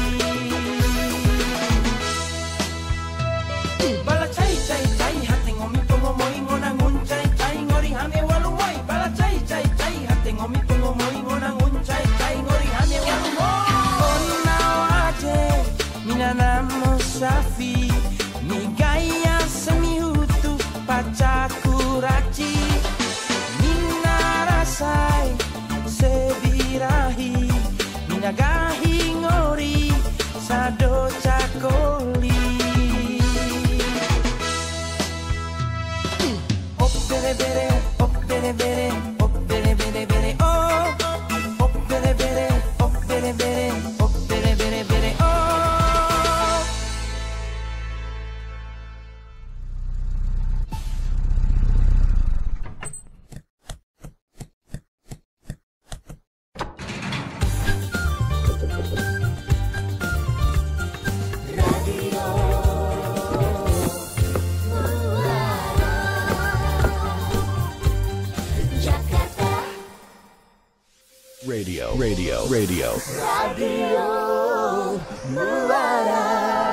bala cai hate ngomi pungomoi ngonangun cai ngori hame walumoi bala cai hate ngomi pungomoi ngonangun cai ngori hame walumoi ona waje mina namo safi Radio. Radio. Radio Muara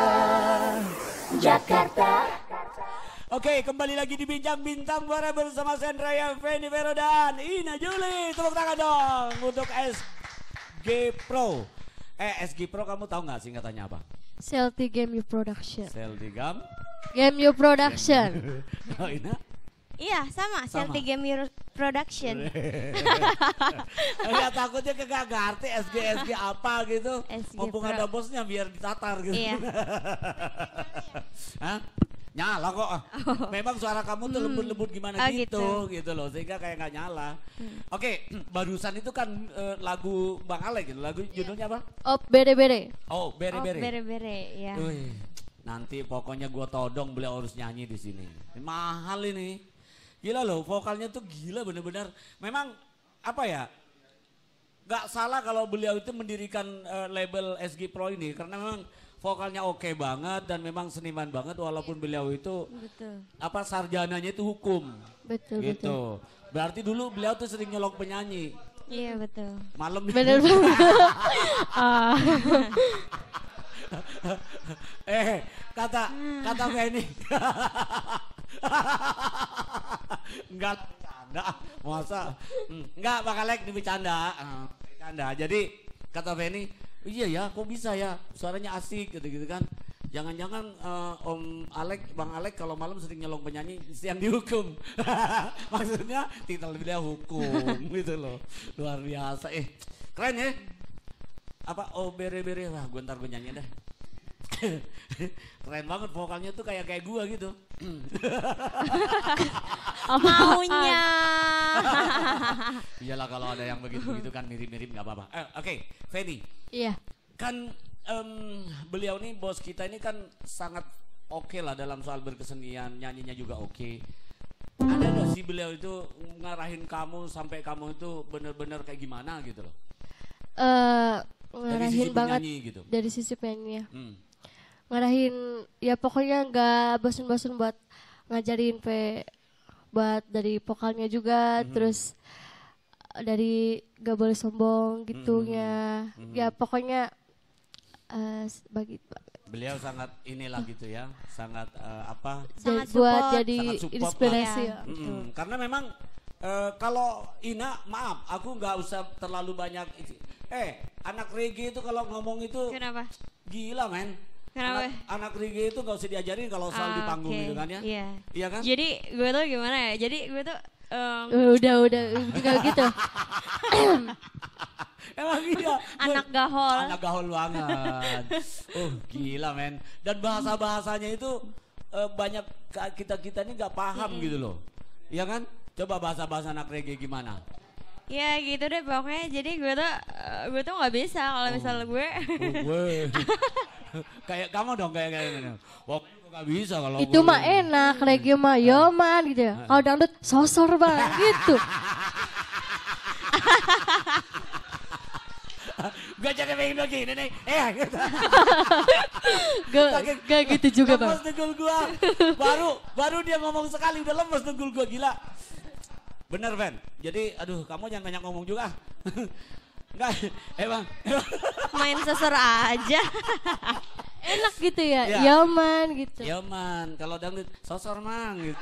Jakarta. Oke, kembali lagi di Bincang Bintang Muara bersama Senraya, Feni Vero dan Ina Juli. Tepuk tangan dong untuk SG Pro. SG Pro kamu tahu nggak singkatannya apa? Celti Game You Production. Celti Game? Game You Production. Oh, Ina? Iya, sama. Celti Game You Production. Enggak, takutnya kagak ngerti SG apa gitu. Mumpung ada bosnya biar ditatar gitu. Iya. Hah? Nyala kok. Memang suara kamu tuh lembut-lembut gimana gitu loh, sehingga kayak nggak nyala. Oke, barusan itu kan lagu Bang Alek gitu. Lagu judulnya apa? Op Bere Bere. Oh, Bere Bere. Bere Bere, ya. Nanti pokoknya gua todong beliau harus nyanyi di sini. Mahal ini. Gila loh, vokalnya tuh gila bener-bener. Memang apa ya? Gak salah kalau beliau itu mendirikan label SG Pro ini karena memang vokalnya oke banget dan memang seniman banget walaupun beliau itu apa sarjananya itu hukum. Betul, gitu. betul. Berarti dulu beliau tuh sering nyolong penyanyi. Iya, betul. Malam bener banget. Kata Feni. Enggak bercanda, masa enggak bakal like di bercanda. Jadi kata Feni, iya ya, kok bisa ya suaranya asik gitu kan. Jangan-jangan Bang Alek kalau malam sering nyolong penyanyi yang dihukum. Maksudnya titel beliau hukum gitu loh. Luar biasa. Keren ya. Apa Bere Bere, wah gue ntar gue nyanyi deh. Keren banget vokalnya tuh kayak gua gitu. Maunya. Iyalah kalau ada yang begitu kan mirip-mirip nggak apa-apa. Oke, Feni. Iya. Kan beliau nih bos kita ini kan sangat oke lah dalam soal berkesenian, nyanyinya juga oke. Ada nggak sih beliau itu ngarahin kamu sampai kamu itu bener-bener kayak gimana gitu loh? Ngarahin banget gitu. Dari sisi penyanyi ya. Ngarahin ya pokoknya nggak bosen-bosen buat ngajarin buat dari vokalnya juga, terus dari gak boleh sombong gitunya. Ya pokoknya bagi beliau sangat inilah gitu ya, sangat sangat buat jadi sangat inspirasi ya. Karena memang kalau Ina, maaf aku nggak usah terlalu banyak anak reggae itu kalau ngomong itu kenapa? Gila men. Kenapa? Anak reggae itu nggak usih diajarin kalau soal di panggung gitu kan ya. Iya kan? Jadi gue tuh gimana ya? Jadi gue tuh udah juga gitu. Emang iya. Anak gahol. Anak gahol banget. Gila men. Dan bahasanya itu banyak kita ini nggak paham gitu loh. Iya kan? Coba bahasa anak reggae gimana? Ya gitu deh pokoknya. Jadi gue tuh nggak bisa kalau misalnya gue. Kayak kamu dong kayak wah nggak bisa kalau itu mah enak, reggae mah yoman gitu ya. Kalau dangdut sosor banget gitu. Gue jadi pengen begini nih. Gak gitu juga bang. Lemes dengkul gue. Baru dia ngomong sekali udah lemes dengkul gue, gila. Bener Fen. Jadi aduh kamu jangan banyak ngomong juga. Enggak, emang main sesor aja. Enak gitu ya, Yaman gitu. Yaman, kalau dangdut sosor mang gitu.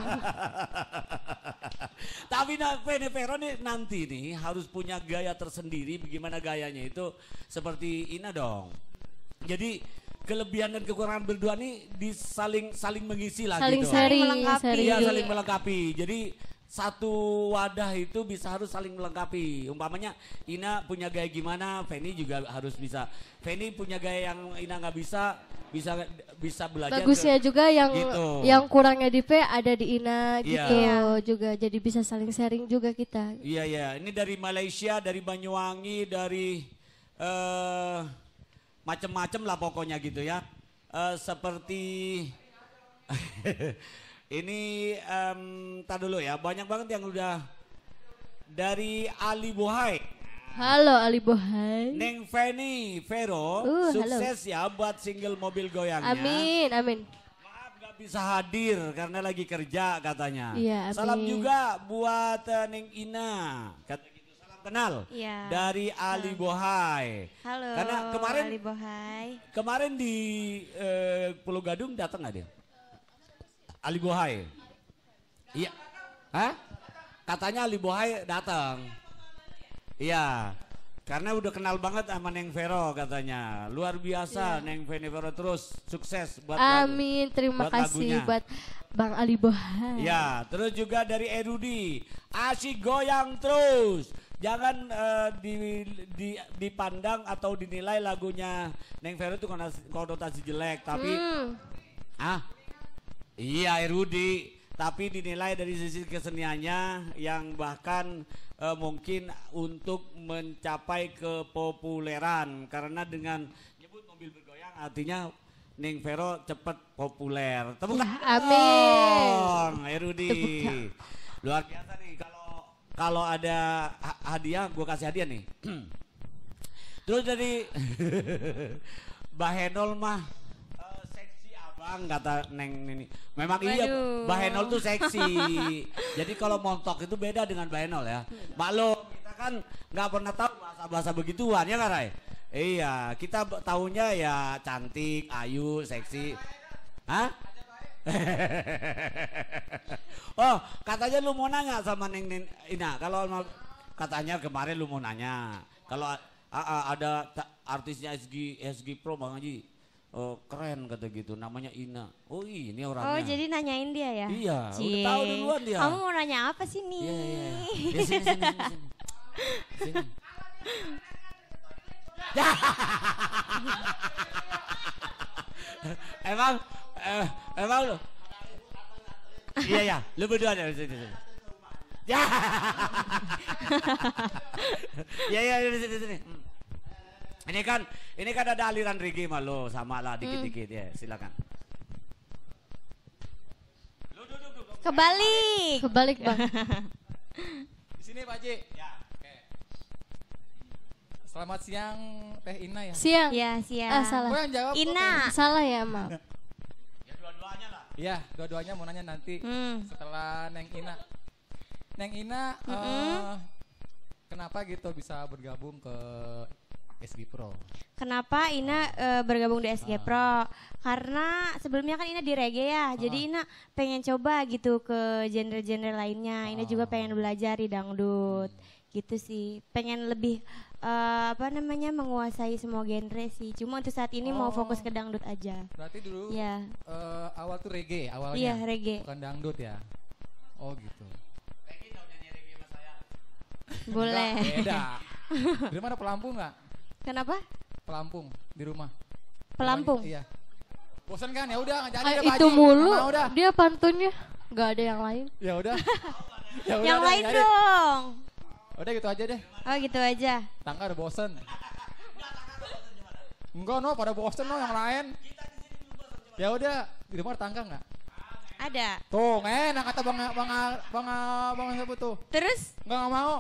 Tapi Feni Vero nih nanti nih harus punya gaya tersendiri. Bagaimana gayanya itu seperti Ina dong. Jadi kelebihan dan kekurangan berdua nih saling mengisi lah gitu. Saling melengkapi. Iya, saling melengkapi. Jadi satu wadah itu harus saling melengkapi. Umpamanya Ina punya gaya gimana, Feni juga harus bisa. Feni punya gaya yang Ina nggak bisa belajar. Bagusnya juga gitu. yang kurangnya di P ada di Ina gitu juga. Jadi bisa saling sharing juga kita. Iya. Ini dari Malaysia, dari Banyuwangi, dari macem-macem lah pokoknya gitu ya. Seperti ini tar dulu ya, banyak banget yang udah dari Ali Bohai. Halo Ali Bohai. Neng Feni Vero, sukses ya buat single Mobil Goyangnya. Amin. Maaf gak bisa hadir karena lagi kerja katanya. Iya, amin. Salam juga buat Neng Ina. Kata gitu, salam kenal Iya. dari Ali Bohai. Halo. Karena kemarin Ali Bohai. Kemarin di Pulau Gadung datang nggak dia? Ali Bohai. Iya. Hah? Katanya Ali Bohai datang. Iya. Karena udah kenal banget sama Neng Vero katanya. Luar biasa Neng Vero terus sukses buat Amin. Terima buat kasih lagunya. buat Bang Ali Bohai. Ya, terus juga dari Erudi, asyik goyang terus. Jangan dipandang atau dinilai lagunya Neng Vero itu konotasi jelek, tapi iya Erudi, tapi dinilai dari sisi keseniannya yang bahkan mungkin untuk mencapai kepopuleran karena dengan nyebut mobil bergoyang artinya Neng Vero cepat populer. Tepuk tangan. Amin. Erudi. Luar biasa nih kalau ada hadiah gue kasih hadiah nih. Terus dari Mbah Henol mah seksi abang kata Neng ini. Memang iya Mbah Henol tuh seksi. Jadi kalau montok itu beda dengan Mbah Henol ya. Maklum kita kan nggak pernah tahu bahasa-bahasa begituan ya kan Ray? Iya, kita tahunya ya cantik, ayu, seksi. Hah? Oh, katanya lu mau nanya sama Neng Ina. Kalau katanya kemarin lu mau nanya. Kalau ada artisnya SG Pro Bang Haji. Oh, keren kata gitu, namanya Ina. Oh ini orangnya. Oh jadi nanyain dia ya? Iya, udah tahu duluan dia. Kamu mau nanya apa sih nih? Iya. Ya, sini. Emang lu? Iya, lu berdua ada di sini. Ya. Ya, di sini. Ini kan ada aliran reggae mah lo, sama lah dikit-dikit ya, silakan. Kebalik Bang. Di sini Pak Haji. Ya. Oke. Selamat siang Teh Ina ya. Siang. Ya siang. Salah. Yang jawab Ina. Salah ya maaf. Ya dua-duanya lah. Iya, dua-duanya mau nanya nanti setelah Neng Ina. Neng Ina, kenapa gitu bisa bergabung ke SG Pro? Kenapa Ina bergabung di SG Pro? Karena sebelumnya kan Ina di reggae ya, jadi Ina pengen coba gitu ke genre-genre lainnya. Ina juga pengen belajar di dangdut, gitu sih. Pengen lebih menguasai semua genre sih. Cuma untuk saat ini mau fokus ke dangdut aja. Berarti dulu awal tuh reggae awalnya? Iya reggae. Bukan dangdut ya? Oh gitu. Boleh. Enggak, beda. Di rumah ada pelampung nggak? Kenapa? Pelampung di rumah. Pelampung? Iya. Bosan kan? Ya udah nggak jadi. Itu mulu. Dia pantunnya. Nggak ada yang lain. Ya udah. Yang lain dong. Udah gitu aja deh. Oh gitu aja. Tangga udah bosen. Enggak no, pada bosen no yang lain. Ya udah, di rumah ada tangga nggak? Ada. Tuh, enak kata bang siapa tuh? Terus? Nggak mau.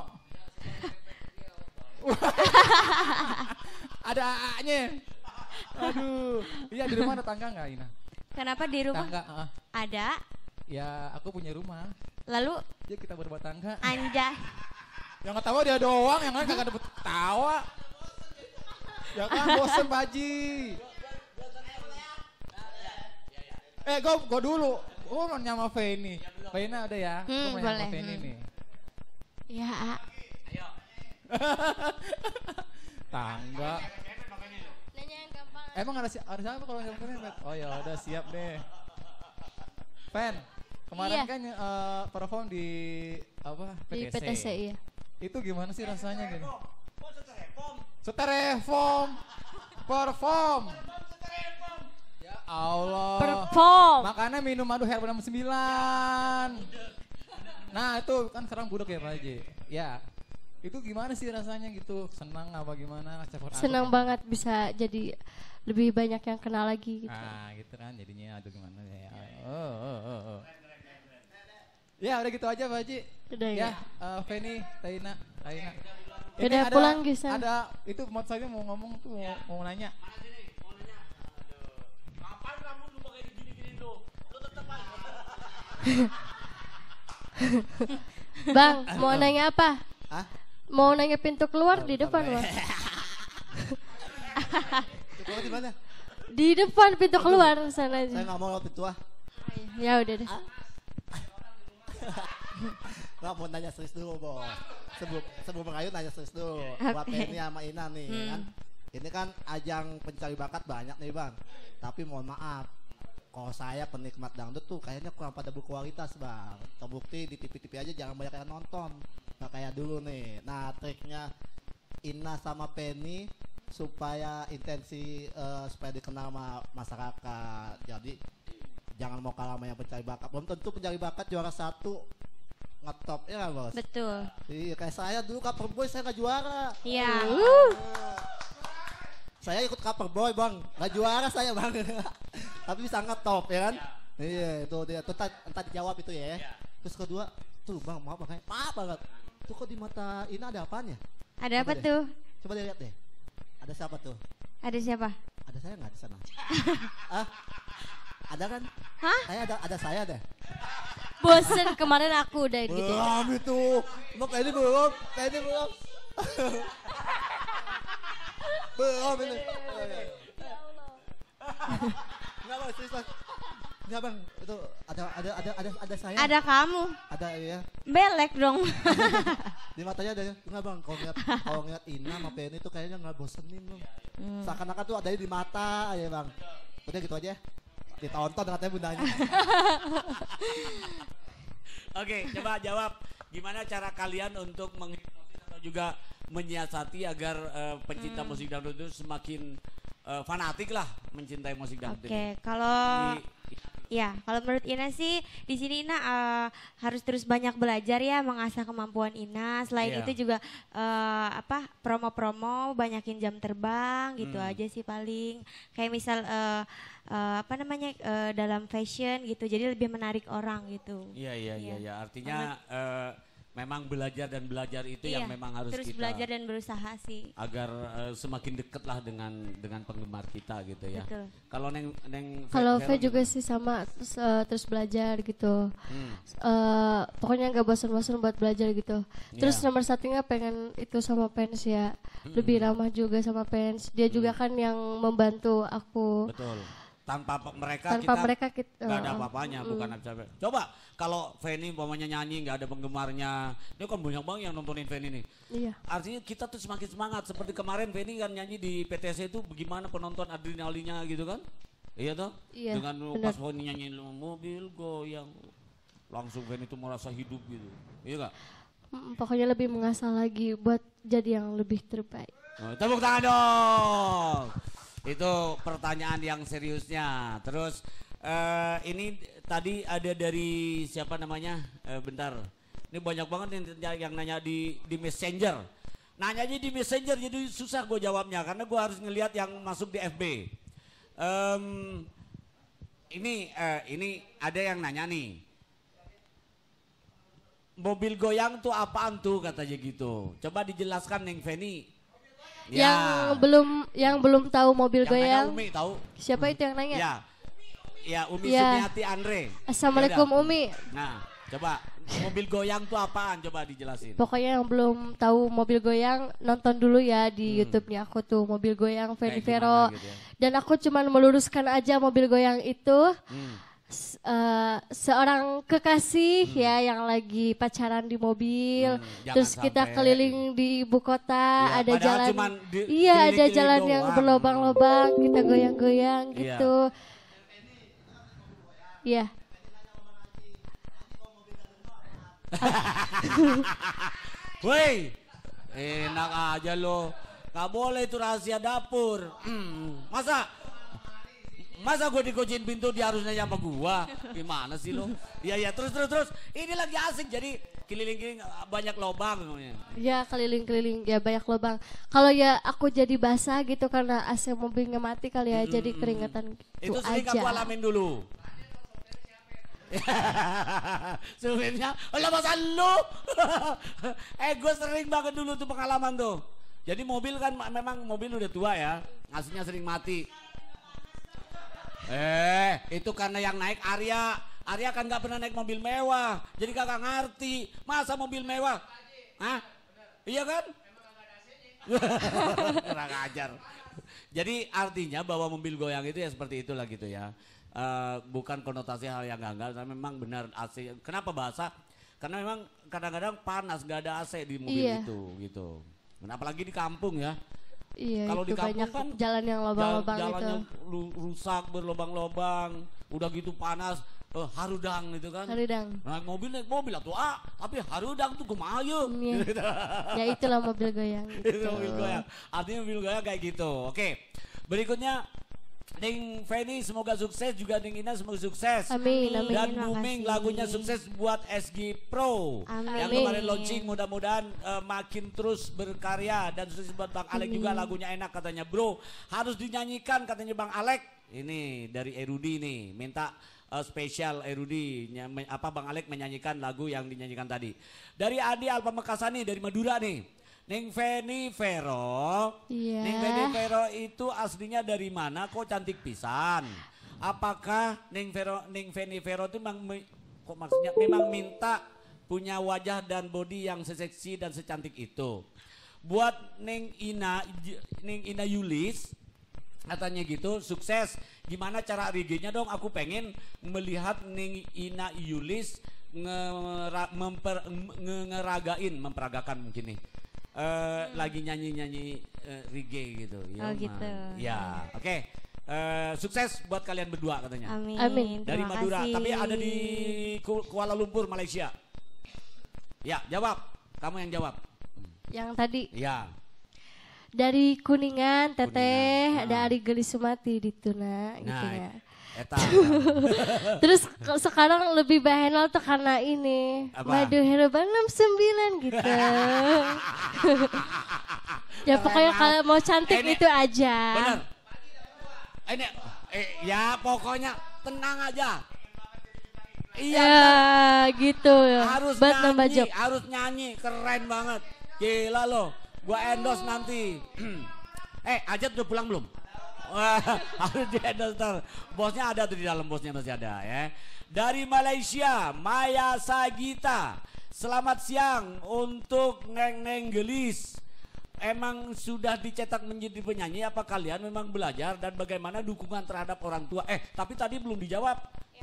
Ada A-nya. Aduh. Iya di rumah ada tangga nggak Ina? Kenapa di rumah? Tangga. Ada. Ya aku punya rumah. Lalu? Ya kita berbuat tangga. Anjay. Yang ketawa dia doang, yang lain kagak dapet ketawa. Ya kan bosen Pak Haji. Gue dulu. Gue mau nyama Feni. Feni ada ya? Gue mau nyama Feni nih. Ya. Tangga. Emang ada siapa kalau yang Fen? Oh ya udah siap deh. Fen, kemarin kan perform di apa? PTC. Di PTC iya. Itu gimana sih rasanya gitu? Seterefom. Perform. Ya Allah. Perform. Makanya minum madu herbal 69. Nah itu kan sekarang budok ya Pak Haji. Ya. Itu gimana sih rasanya gitu? Senang apa gimana? Senang banget bisa jadi lebih banyak yang kenal lagi gitu. Nah gitu kan jadinya aduh gimana ya. Ya udah gitu aja Pak Haji. Udah ya. Feni, Taina. Udah pulang Gisa. Ada itu mau saya mau ngomong tuh mau nanya. Ngapain kamu lu pakai gini-gini lu? Lu tetep Bang, mau nanya apa? Hah? Mau nanya pintu keluar di depan, Wak. Keluar di mana? Di depan pintu keluar sana aja. Saya nggak mau lewat pintu ah. Ya udah deh. Nggak mau nanya serius dulu, Bos. Sebelum mengayu nanya serius dulu. Buat Penny sama Ina nih kan. Ini kan ajang pencari bakat banyak nih, Bang. Tapi mohon maaf. Kalau saya penikmat dangdut tuh kayaknya kurang pada berkualitas, Bang. Terbukti di TV-TV aja jangan banyak yang nonton. Nggak kayak dulu nih. Nah, triknya Ina sama Penny supaya intensi supaya dikenal sama masyarakat. Jadi jangan mau kalah sama yang pencari bakat. Belum tentu pencari bakat juara 1 ngetop ya nggak, Bos? Betul. Iya, kayak saya dulu Coverboy saya nggak juara. Iya. Saya ikut Coverboy, Bang, nggak juara saya, Bang. Tapi bisa ngetop ya kan? Iya, itu dia. Tuh entar dijawab itu ya. Terus kedua, tuh Bang, maaf banget. Tuh kok di mata Ina ada apaan ya? Ada apa tuh? Coba dilihat deh. Ada siapa tuh? Ada siapa? Ada saya nggak di sana? Ada kan? Hah? Kayak ada saya deh. Bosen kemarin aku udah gitu. Belum itu. Ini belum. Belum ini. Enggak, Bang, serius, Bang. Enggak, Bang, itu ada saya. Ada kamu. Ada ya. Belek dong. Di matanya ada ya. Enggak, Bang, kalau ngeliat Ina sama Penny itu kayaknya enggak bosenin, Bang. Seakan-akan tuh ada di mata ya, Bang. Udah gitu aja. Ditonton katanya bundanya. Oke, coba jawab. Gimana cara kalian untuk menghipnotis atau juga menyiasati agar pencinta musik dangdut itu semakin fanatik lah mencintai musik dangdut. Oke, kalau ya, kalau menurut Ina sih di sini Ina harus terus banyak belajar ya, mengasah kemampuan Ina. Selain itu juga promo-promo, banyakin jam terbang gitu aja sih paling. Kayak misal dalam fashion gitu, jadi lebih menarik orang gitu. Iya. Artinya memang belajar itu yang memang harus terus kita belajar dan berusaha sih agar semakin deket lah dengan penggemar kita gitu ya. Kalau neng kalau V juga sih sama terus belajar gitu. Pokoknya nggak bosan-bosan buat belajar gitu. Terus nomor satunya pengen itu sama fans ya, lebih ramah juga sama fans. Dia juga kan yang membantu aku. Betul. Tanpa mereka kita nggak ada apa-apanya, bukan apa-apa. Coba kalau Feni umpamanya nyanyi nggak ada penggemarnya, ini kan banyak banget yang nontonin Feni nih. Iya. Artinya kita tuh semakin semangat. Seperti kemarin Feni kan nyanyi di PTC itu bagaimana penonton adrenalinnya gitu kan? Iya toh? Iya. Dengan pas Feni nyanyi mobil goyang, langsung Feni itu merasa hidup gitu. Iya nggak? Pokoknya lebih mengasah lagi buat jadi yang lebih terbaik. Tepuk tangan dong. Itu pertanyaan yang seriusnya. Terus ini tadi ada dari siapa namanya? Bentar. Ini banyak banget yang nanya di Messenger. Nanyanya di Messenger jadi susah gue jawabnya karena gue harus ngelihat yang masuk di FB. Ini ada yang nanya nih. Mobil goyang tuh apaan tuh katanya gitu. Coba dijelaskan Neng Feni. Yang belum tahu mobil goyang. Umi tahu. Siapa itu yang nanya? Ya Umi Sumiati Andre. Assalamualaikum Umi. Nah, coba mobil goyang tuh apaan? Coba dijelasin. Pokoknya yang belum tahu mobil goyang nonton dulu ya di YouTube-nya aku tuh mobil goyang Feni Vero. Gitu ya? Dan aku cuman meluruskan aja mobil goyang itu. Seorang kekasih ya yang lagi pacaran di mobil, terus kita keliling di ibu kota, ada jalan, ada jalan yang berlobang-lobang, kita goyang-goyang gitu, iya. Woi, enak aja lo, nggak boleh itu rahasia dapur, Masa gue dikunci pintu dia harus nanya sama gua? Gimana sih lo? Iya terus. Ini lagi asik jadi keliling-keliling banyak lobang. Ya keliling-keliling ya banyak lobang. Kalau ya aku jadi basah gitu karena AC mobilnya mati kali ya jadi keringetan gitu itu sering aja. Aku alamin dulu. Supirnya, Allah masa lu? Gue sering banget dulu tuh pengalaman tuh. Jadi mobil kan memang mobil udah tua ya, aslinya sering mati. Itu karena yang naik Arya kan nggak pernah naik mobil mewah, jadi kagak ngerti. Masa mobil mewah? Hah? Iya kan? Kurang ajar. Jadi artinya bahwa mobil goyang itu ya seperti itulah gitu ya. Bukan konotasi hal yang enggak, tapi memang benar AC. Kenapa bahasa? Karena memang kadang-kadang panas, gak ada AC di mobil itu gitu. Dan apalagi di kampung ya. Iya, kalau di kampung banyak kan jalan yang lobang-lobang itu. Jalannya rusak berlobang-lobang, udah gitu panas, harudang gitu kan. Harudang. Naik mobil atau tapi harudang tuh kumaha yeuh. Iya. Ya itulah mobil goyang. Itu mobil goyang. Artinya mobil goyang kayak gitu. Oke. Berikutnya Ning Feni semoga sukses, juga Ning Ina semoga sukses. Amin, amin. Dan Booming lagunya sukses buat SG Pro. Amin. Yang kemarin launching, mudah-mudahan makin terus berkarya. Dan sukses buat Bang Alek juga, lagunya enak katanya. Bro, harus dinyanyikan katanya Bang Alek. Ini dari Erudi nih, minta spesial Erudi. Bang Alek menyanyikan lagu yang dinyanyikan tadi. Dari Adi Alpa Mekasani dari Madura nih. Ning Feni Vero, Iya. Ning Feni Vero itu aslinya dari mana? Kok cantik pisan? Apakah Ning Feni Vero itu memang minta punya wajah dan body yang seseksi dan secantik itu? Buat Ning Ina Yulis, katanya gitu, sukses. Gimana cara RG-nya dong? Aku pengen melihat Ning Ina Yulis memperagakan mungkin nih. Lagi nyanyi reggae gitu ya. Oh gitu. Ya, oke. Sukses buat kalian berdua katanya. Amin. Amin. Dari Terima Madura, kasih. tapi ada di Kuala Lumpur, Malaysia. Ya, jawab. Kamu yang jawab. Yang tadi. Ya. Dari Kuningan, Teteh, dari Gelis Sumati di Tuna gitu ya. Eta. Terus sekarang lebih bahenol tuh karena ini. Apa? Madu Herbal 69 gitu. Ya pokoknya kalau mau cantik itu aja. Bener. Ini ya pokoknya tenang aja. Iya. Ya gitu. Harus Buat nambah nyanyi, job. harus nyanyi, keren banget. Gila loh. Gua endorse nanti. Ajat udah pulang belum? Wah, harus di endorse ntar. Bosnya ada tuh di dalam, bosnya masih ada ya. Dari Malaysia, Maya Sagita. Selamat siang untuk Neng Gelis. Emang sudah dicetak menjadi penyanyi, apa kalian memang belajar, dan bagaimana dukungan terhadap orang tua? Tapi tadi belum dijawab.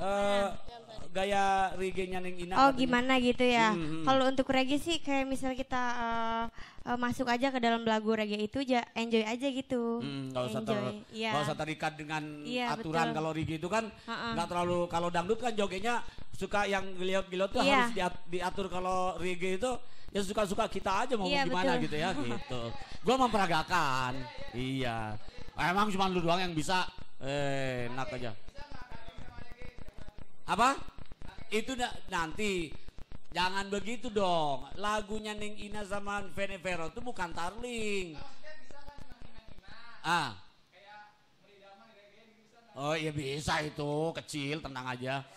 Gaya reggae-nya Neng Ina. Oh katanya. gimana gitu ya. Kalau untuk reggae sih kayak misal kita masuk aja ke dalam lagu reggae itu enjoy aja gitu. Gak usah Iya. gak usah terikat dengan Iya, aturan. betul. Kalau reggae itu kan nggak terlalu, kalau dangdut kan jogetnya suka yang geliat-geliat tuh Iya. harus diatur. Kalau reggae itu ya suka-suka kita aja mau Iya, gimana betul. gitu ya gitu. Gua memperagakan. Iya. Emang cuma lu doang yang bisa. Enak aja. Apa? Itu nanti. Jangan begitu dong. Lagunya Ning Ina sama Feni Vero itu bukan tarling. Oh iya bisa itu, kecil, tenang aja.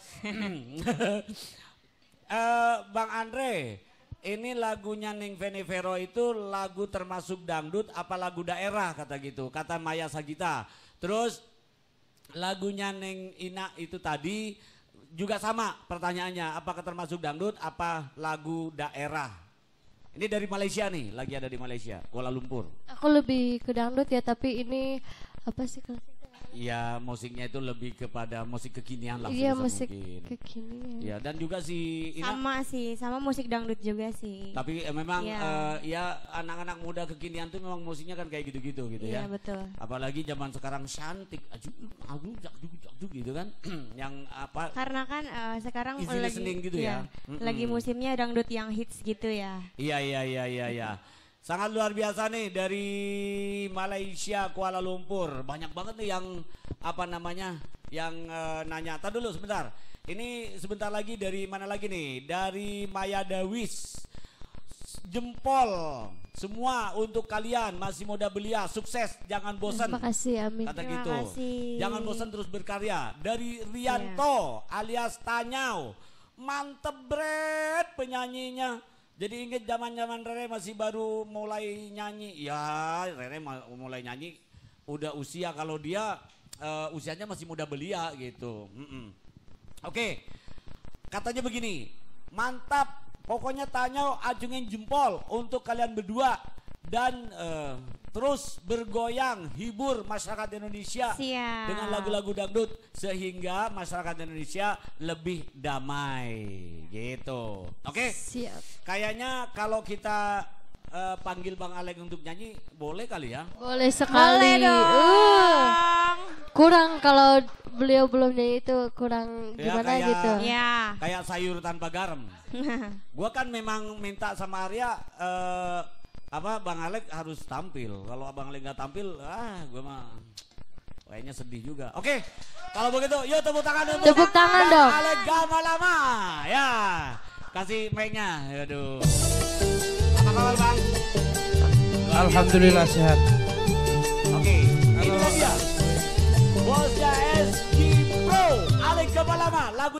Bang Andre, ini lagunya Ning Feni Vero itu lagu termasuk dangdut apa lagu daerah kata gitu, kata Maya Sagita. Terus lagunya Ning Ina itu tadi juga sama pertanyaannya, apakah termasuk dangdut apa lagu daerah? Ini dari Malaysia nih, lagi ada di Malaysia, Kuala Lumpur. Aku lebih ke dangdut ya, tapi ini apa sih kalau Iya, musiknya itu lebih kepada musik kekinian lah. Iya, sebisa musik mungkin. kekinian. Iya, dan juga si Ina. Sama musik dangdut juga sih. Tapi memang Iya. ya anak-anak muda kekinian tuh memang musiknya kan kayak gitu-gitu gitu ya. Iya, betul. Apalagi zaman sekarang cantik, gitu kan. Yang apa? Karena kan sekarang Easy listening gitu ya. Lagi musimnya dangdut yang hits gitu ya. Iya. Sangat luar biasa nih dari Malaysia, Kuala Lumpur. Banyak banget nih yang yang nanya. Tadi dulu sebentar. Ini sebentar lagi dari mana lagi nih? Dari Maya Dawis. Jempol semua untuk kalian, masih muda belia, sukses, jangan bosan. Terima kasih, amin. Kata Terima gitu. kasih. Jangan bosan, terus berkarya. Dari Rianto alias Tanyau. Mantep Bret penyanyinya. Jadi inget zaman-zaman Rere masih baru mulai nyanyi. Ya Rere mulai nyanyi udah usia, kalau dia usianya masih muda belia gitu. Oke. Katanya begini, mantap Pokoknya tanya acungin jempol untuk kalian berdua dan terus bergoyang hibur masyarakat Indonesia dengan lagu-lagu dangdut sehingga masyarakat Indonesia lebih damai gitu. Oke? Siap. Kayaknya kalau kita panggil Bang Alek untuk nyanyi boleh kali ya? Boleh sekali. Boleh dong. Kurang kalau beliau belum nyanyi itu kurang gimana kayak, gitu. Kayak sayur tanpa garam. Gua kan memang minta sama Arya Bang Alek harus tampil. Kalau Bang Alek nggak tampil, gua mah kayaknya sedih juga. Oke, kalau begitu, yuk tepuk tangan dulu. Tepuk tangan dong. Bang Alek Gamalama, ya. Kasih mic-nya, aduh. Apa kabar Bang? Alhamdulillah sehat. Oke, inilah dia. Bosnya SG Pro, Alek Gamalama, lagu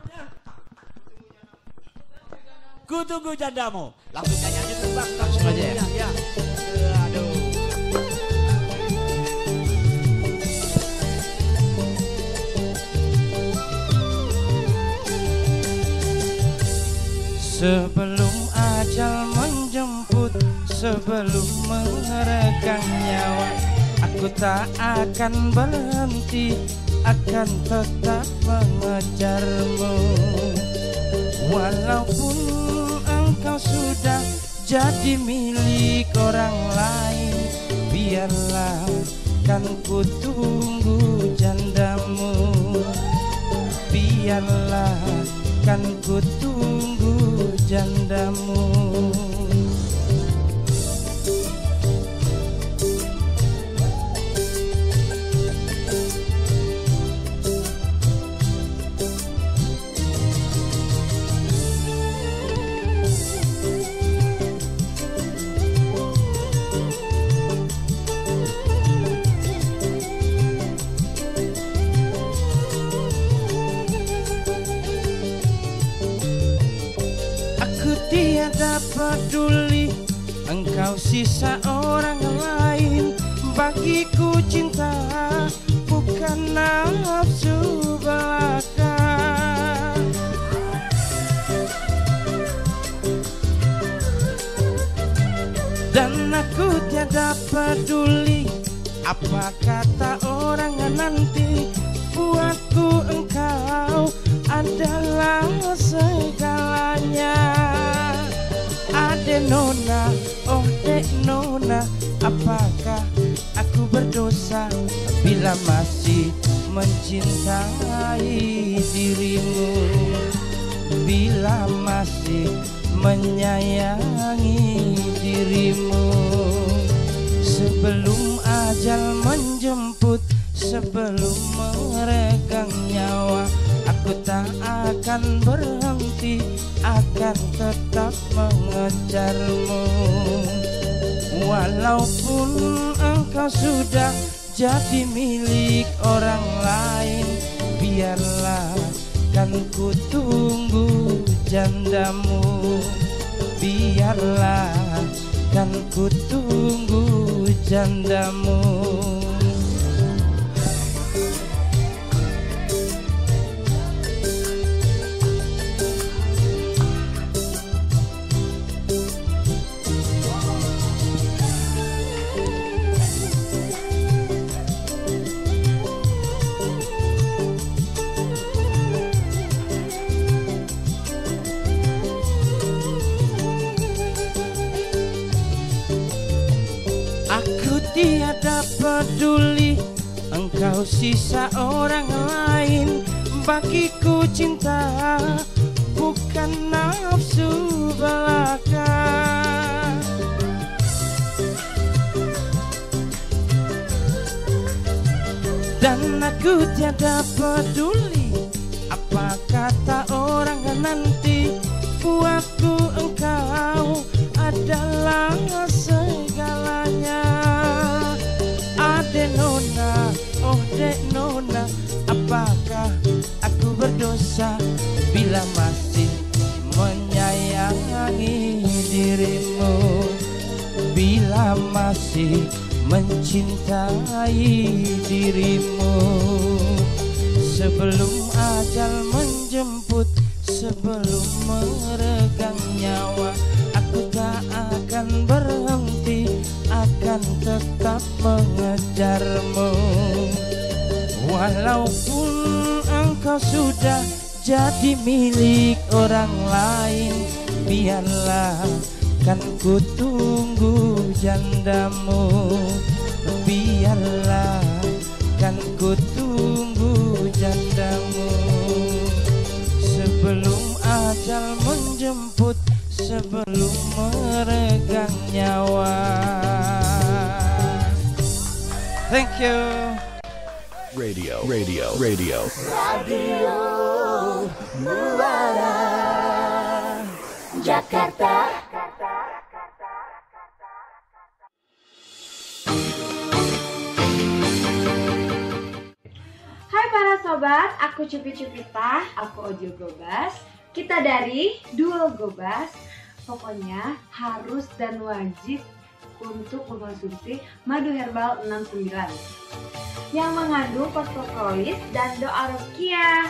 Kutunggu Jandamu. Langsung nyanyi aja tuh Bang. Langsung aja ya. Aduh. Sebelum ajal menjemput, sebelum meregang nyawa, aku tak akan berhenti, akan tetap mengejarmu. Walaupun engkau sudah jadi milik orang lain, biarlah kan ku tunggu jandamu. Biarlah kan ku tunggu jandamu. Tiada peduli engkau sisa orang lain, bagiku cinta bukan nafsu belaka. Dan aku tiada peduli apa kata orang nanti, buatku engkau adalah segalanya. Ade nona, oh dek nona, apakah aku berdosa bila masih mencintai dirimu, bila masih menyayangi dirimu. Sebelum ajal menjemput, sebelum meregang nyawa, aku tak akan berhenti, akan tetap mengejarmu. Walaupun engkau sudah jadi milik orang lain, biarlah kan ku tunggu jandamu. Biarlah kan ku tunggu jandamu. Tiada peduli engkau sisa orang lain, bagiku cinta bukan nafsu belaka. Dan aku tiada peduli apa kata orang nanti, buatku engkau adalah segalanya. Ade nona, oh dek nona, apakah aku berdosa bila masih menyayangi dirimu, bila masih mencintai dirimu. Sebelum ajal menjemput, sebelum meregang Walaupun engkau sudah jadi milik orang lain, biarlah kan ku tunggu jandamu. Biarlah kan ku tunggu jandamu. Sebelum ajal menjemput, sebelum meregang nyawa. Thank you. Radio Muara Jakarta. Hai para sobat, aku Cupi-Cupita, aku Ojil Gobas. Kita dari Duo Gobas. Pokoknya harus dan wajib untuk mengkonsumsi madu herbal 69 yang mengandung fosforkolis dan doa ruqyah.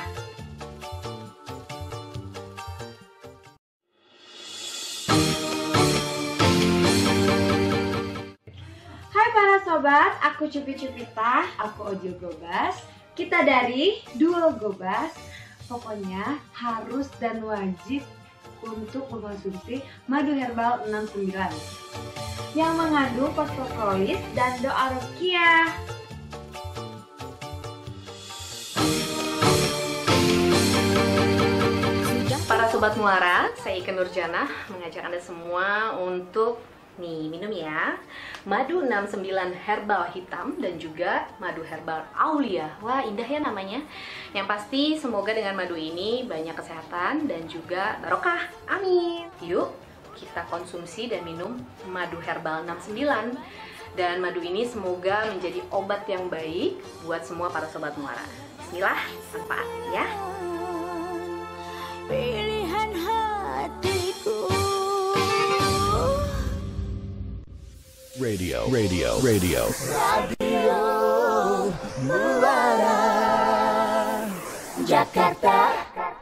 Hai para sobat, aku Cupi-Cupita, aku Ojil Gobas. Kita dari Duo Gobas. Pokoknya harus dan wajib untuk mengkonsumsi madu herbal 69 yang mengandung fosforkolis dan doa ruqyah. Para Sobat Muara, saya Ika Nurjana mengajak Anda semua untuk minum ya madu 69 herbal hitam dan juga madu herbal Aulia. Wah, indah ya namanya. Yang pasti semoga dengan madu ini banyak kesehatan dan juga barokah. Amin. Yuk kita konsumsi dan minum madu herbal 69. Dan madu ini semoga menjadi obat yang baik buat semua para Sobat Muara. Bismillah, manfaat ya. Pilihan hatiku. Radio Muara Jakarta.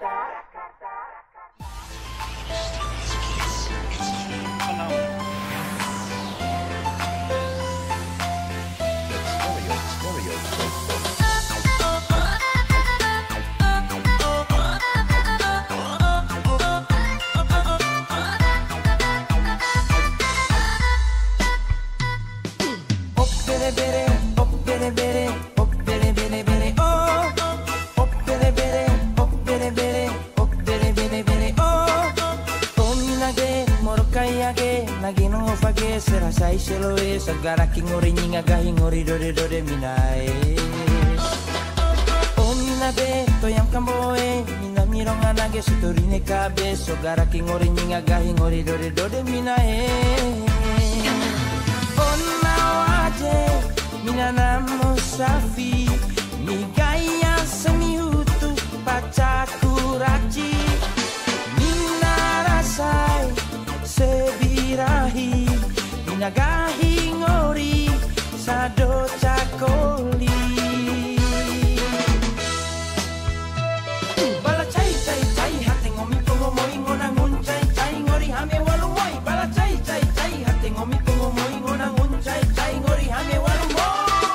Serasai seloe segara kingori nyinga gahi ngori dode dode minae. O minabe toyang kamboe mina mironga nage sutorine kabe segara kingori nyinga gahi ngori dode dode minae. Onna waje mina namo safi mi gaya seni utu pacaku raci mina rasai sebirahi nagahi ngori sado cakoli bala cai cai cai hati ngomi pungomoi ngonangun cai cai ngori hame walumoi bala cai cai cai hati ngomi pungomoi ngonangun cai cai ngori hame walumoi.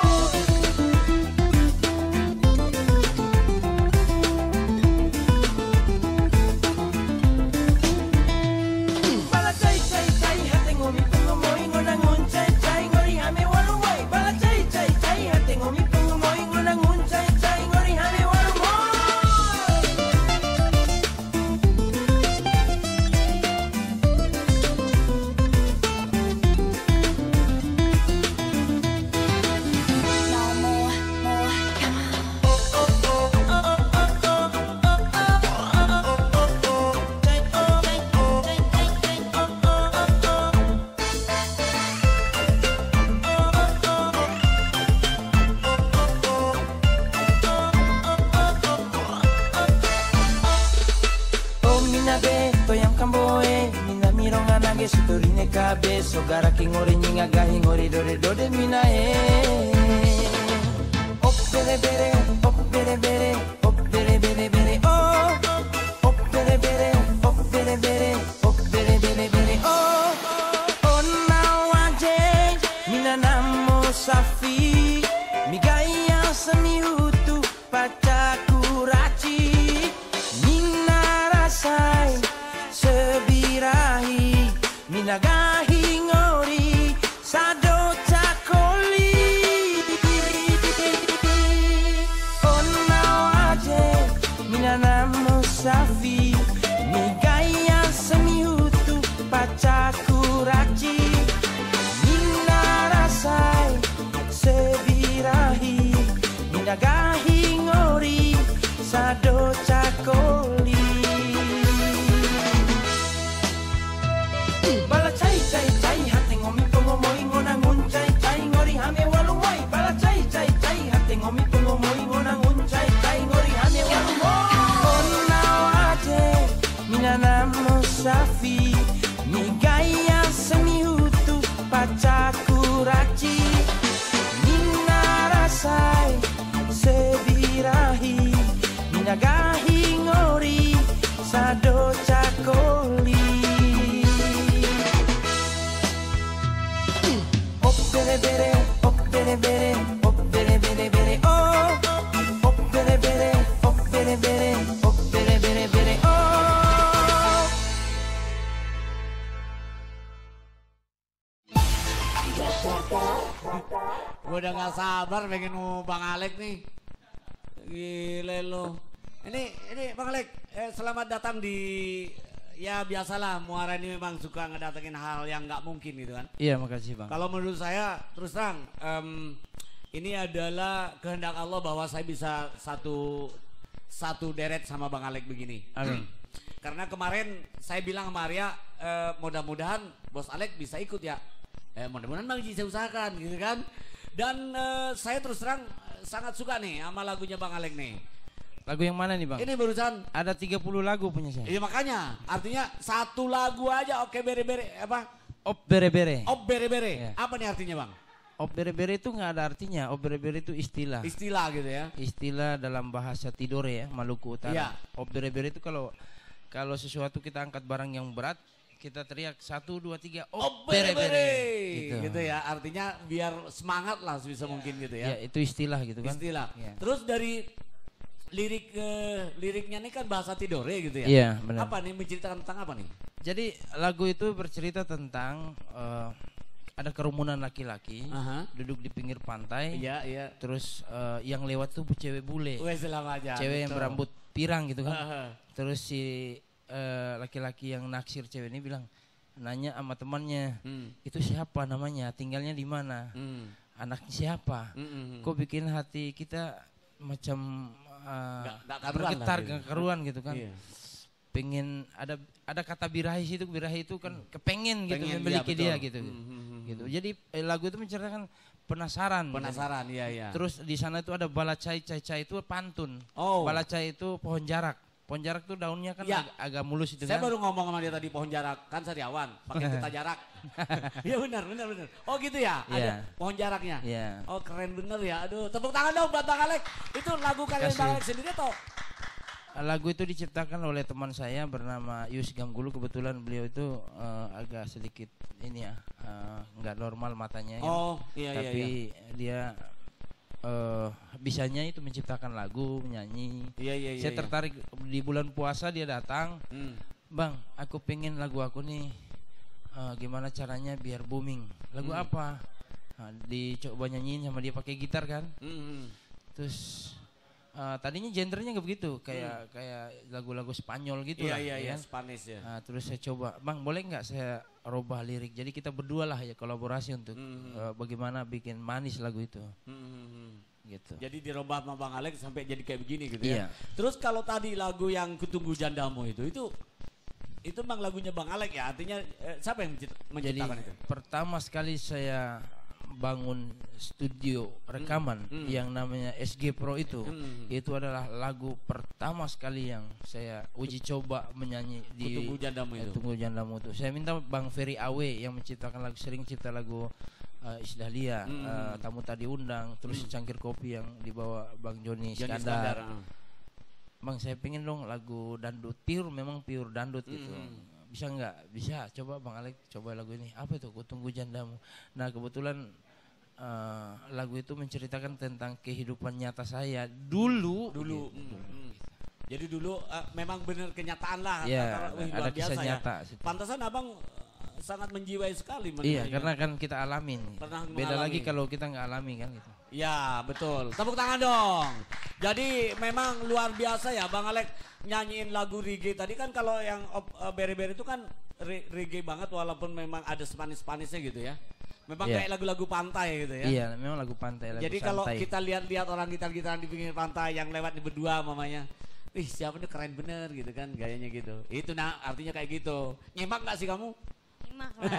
Sutorine kabe sogara kingori nyinga gahi ngori dode dode minae. Op bere bere, op bere bere, op bere bere bere, oh. Op bere bere, op bere bere, op bere bere bere, oh. Onna waje mina namo safi mi gaya seni utu minagahi ngori sado cakoli bala cai cai cai hati ngomi pengomoi ngonangun cai cai ngori hame walumoi bala cai cai cai hati ngomi pengomoi ngonangun cai cai ngori hame walumoi onao aje minana musafi mi gaya seni hutu pacaku raci nina rasai sebirahi minagahi ngori sado cakoli op bere bere op bere bere op bere bere bere oh op bere bere op bere bere op bere bere bere oh. Gue udah gak sabar pengen mau Bang Alek nih. Gile lo. Ini Bang Alek, selamat datang di, ya biasalah Muara ini memang suka ngedatengin hal yang gak mungkin gitu kan. Iya, makasih Bang. Kalau menurut saya terus terang, ini adalah kehendak Allah bahwa saya bisa satu deret sama Bang Alek begini. Amin. Karena kemarin saya bilang sama Arya, mudah-mudahan Bos Alek bisa ikut ya. Mudah-mudahan Bang bisa usahakan gitu kan. Dan saya terus terang sangat suka nih sama lagunya Bang Alek nih. Lagu yang mana nih Bang? Ini barusan ada 30 lagu punya saya. Iya makanya, artinya satu lagu aja oke bere-bere apa? Op bere-bere. Op bere-bere. Ya. Apa nih artinya Bang? Op bere-bere itu nggak ada artinya. Op bere-bere itu istilah. Istilah gitu ya. Istilah dalam bahasa Tidore ya, Maluku Utara. Iya. Op bere-bere itu kalau sesuatu kita angkat barang yang berat, kita teriak 1, 2, 3 op bere-bere gitu ya, artinya biar semangat lah sebisa mungkin gitu ya. Ya itu istilah gitu kan. Istilah. Ya. Terus dari liriknya ini kan bahasa Tidore gitu ya. Iya benar. Apa nih, menceritakan tentang apa nih? Jadi lagu itu bercerita tentang ada kerumunan laki-laki duduk di pinggir pantai. Iya iya. Terus yang lewat tuh cewek bule. Wes aja. Cewek yang berambut pirang gitu kan. Terus si laki-laki yang naksir cewek ini bilang, nanya sama temannya, itu siapa namanya, tinggalnya di mana, anaknya siapa, kok bikin hati kita macam bergetar, gak karuan gitu kan. Iya. Pengen ada kata birahi situ, birahi itu kan kepengen gitu memiliki dia gitu. Gitu. Jadi lagu itu menceritakan penasaran. Penasaran, iya iya. Terus di sana itu ada balacai, cai itu pantun. Oh. Balacai itu pohon jarak. Pohon jarak tuh daunnya kan ya, agak mulus itu saya kan. baru ngomong sama dia tadi, pohon jarak kan sariawan pakai pita jarak. Iya benar. Oh gitu ya, ada pohon jaraknya. Yeah. Oh keren bener ya. Aduh, tepuk tangan dong buat Bang Alek. Itu lagu kalian Bang Alek sendiri atau? Lagu itu diciptakan oleh teman saya bernama Yus Gamgulu. Kebetulan beliau itu agak sedikit ini ya, nggak normal matanya. Oh iya. Tapi dia bisanya itu menciptakan lagu, menyanyi. Iya. Saya tertarik di bulan puasa dia datang, Bang, aku pengen lagu aku nih, gimana caranya biar booming. Lagu apa? Nah, dicoba nyanyiin sama dia pakai gitar kan. Terus tadinya genrenya nggak begitu, kayak lagu-lagu Spanyol gitu lah. Iya, Spanish ya. Nah, terus saya coba, Bang, boleh nggak saya robah lirik? Jadi kita berdua lah ya kolaborasi untuk bagaimana bikin manis lagu itu. Gitu. Jadi dirubah sama Bang Alek sampai jadi kayak begini gitu ya. Iya. Terus kalau tadi lagu yang Kutunggu Jandamu itu Bang lagunya Bang Alek ya, artinya siapa yang menciptakan itu? Pertama sekali saya bangun studio rekaman yang namanya SG Pro itu adalah lagu pertama sekali yang saya uji coba menyanyi di Kutunggu Jandamu itu. Kutunggu Jandamu itu. Saya minta Bang Ferry Awe yang menciptakan lagu, sering cipta lagu Isdahlia, Tamu Tadi Undang, terus Cangkir Kopi yang dibawa Bang Joni Iskandar. Bang, saya pengen dong lagu dangdut pure, memang pure dangdut gitu. Bisa nggak? Bisa. Coba Bang Alek coba lagu ini. Apa itu? Kutunggu Jandamu. Nah kebetulan lagu itu menceritakan tentang kehidupan nyata saya dulu. Jadi dulu memang benar kenyataan lah. Ya, ada kisah biasa nyata. Ya. Pantasan Abang sangat menjiwai sekali. Iya, karena kan kita alamin. Beda lagi kalau kita nggak alami kan gitu. Ya betul. Tepuk tangan dong. Jadi memang luar biasa ya Bang Alek nyanyiin lagu reggae tadi kan. Kalau yang bere-bere itu kan reggae banget walaupun memang ada Spanish-Spanishnya gitu ya. Memang Iya. kayak lagu-lagu pantai gitu ya. Iya, memang lagu pantai, lagu Jadi kalau santai. kita lihat-lihat orang gitar-gitaran di pinggir pantai yang lewat di berdua mamanya, ih siapa nih keren bener gitu kan gayanya gitu. Itu artinya kayak gitu. Nyimak nggak sih kamu? Nyimak lah.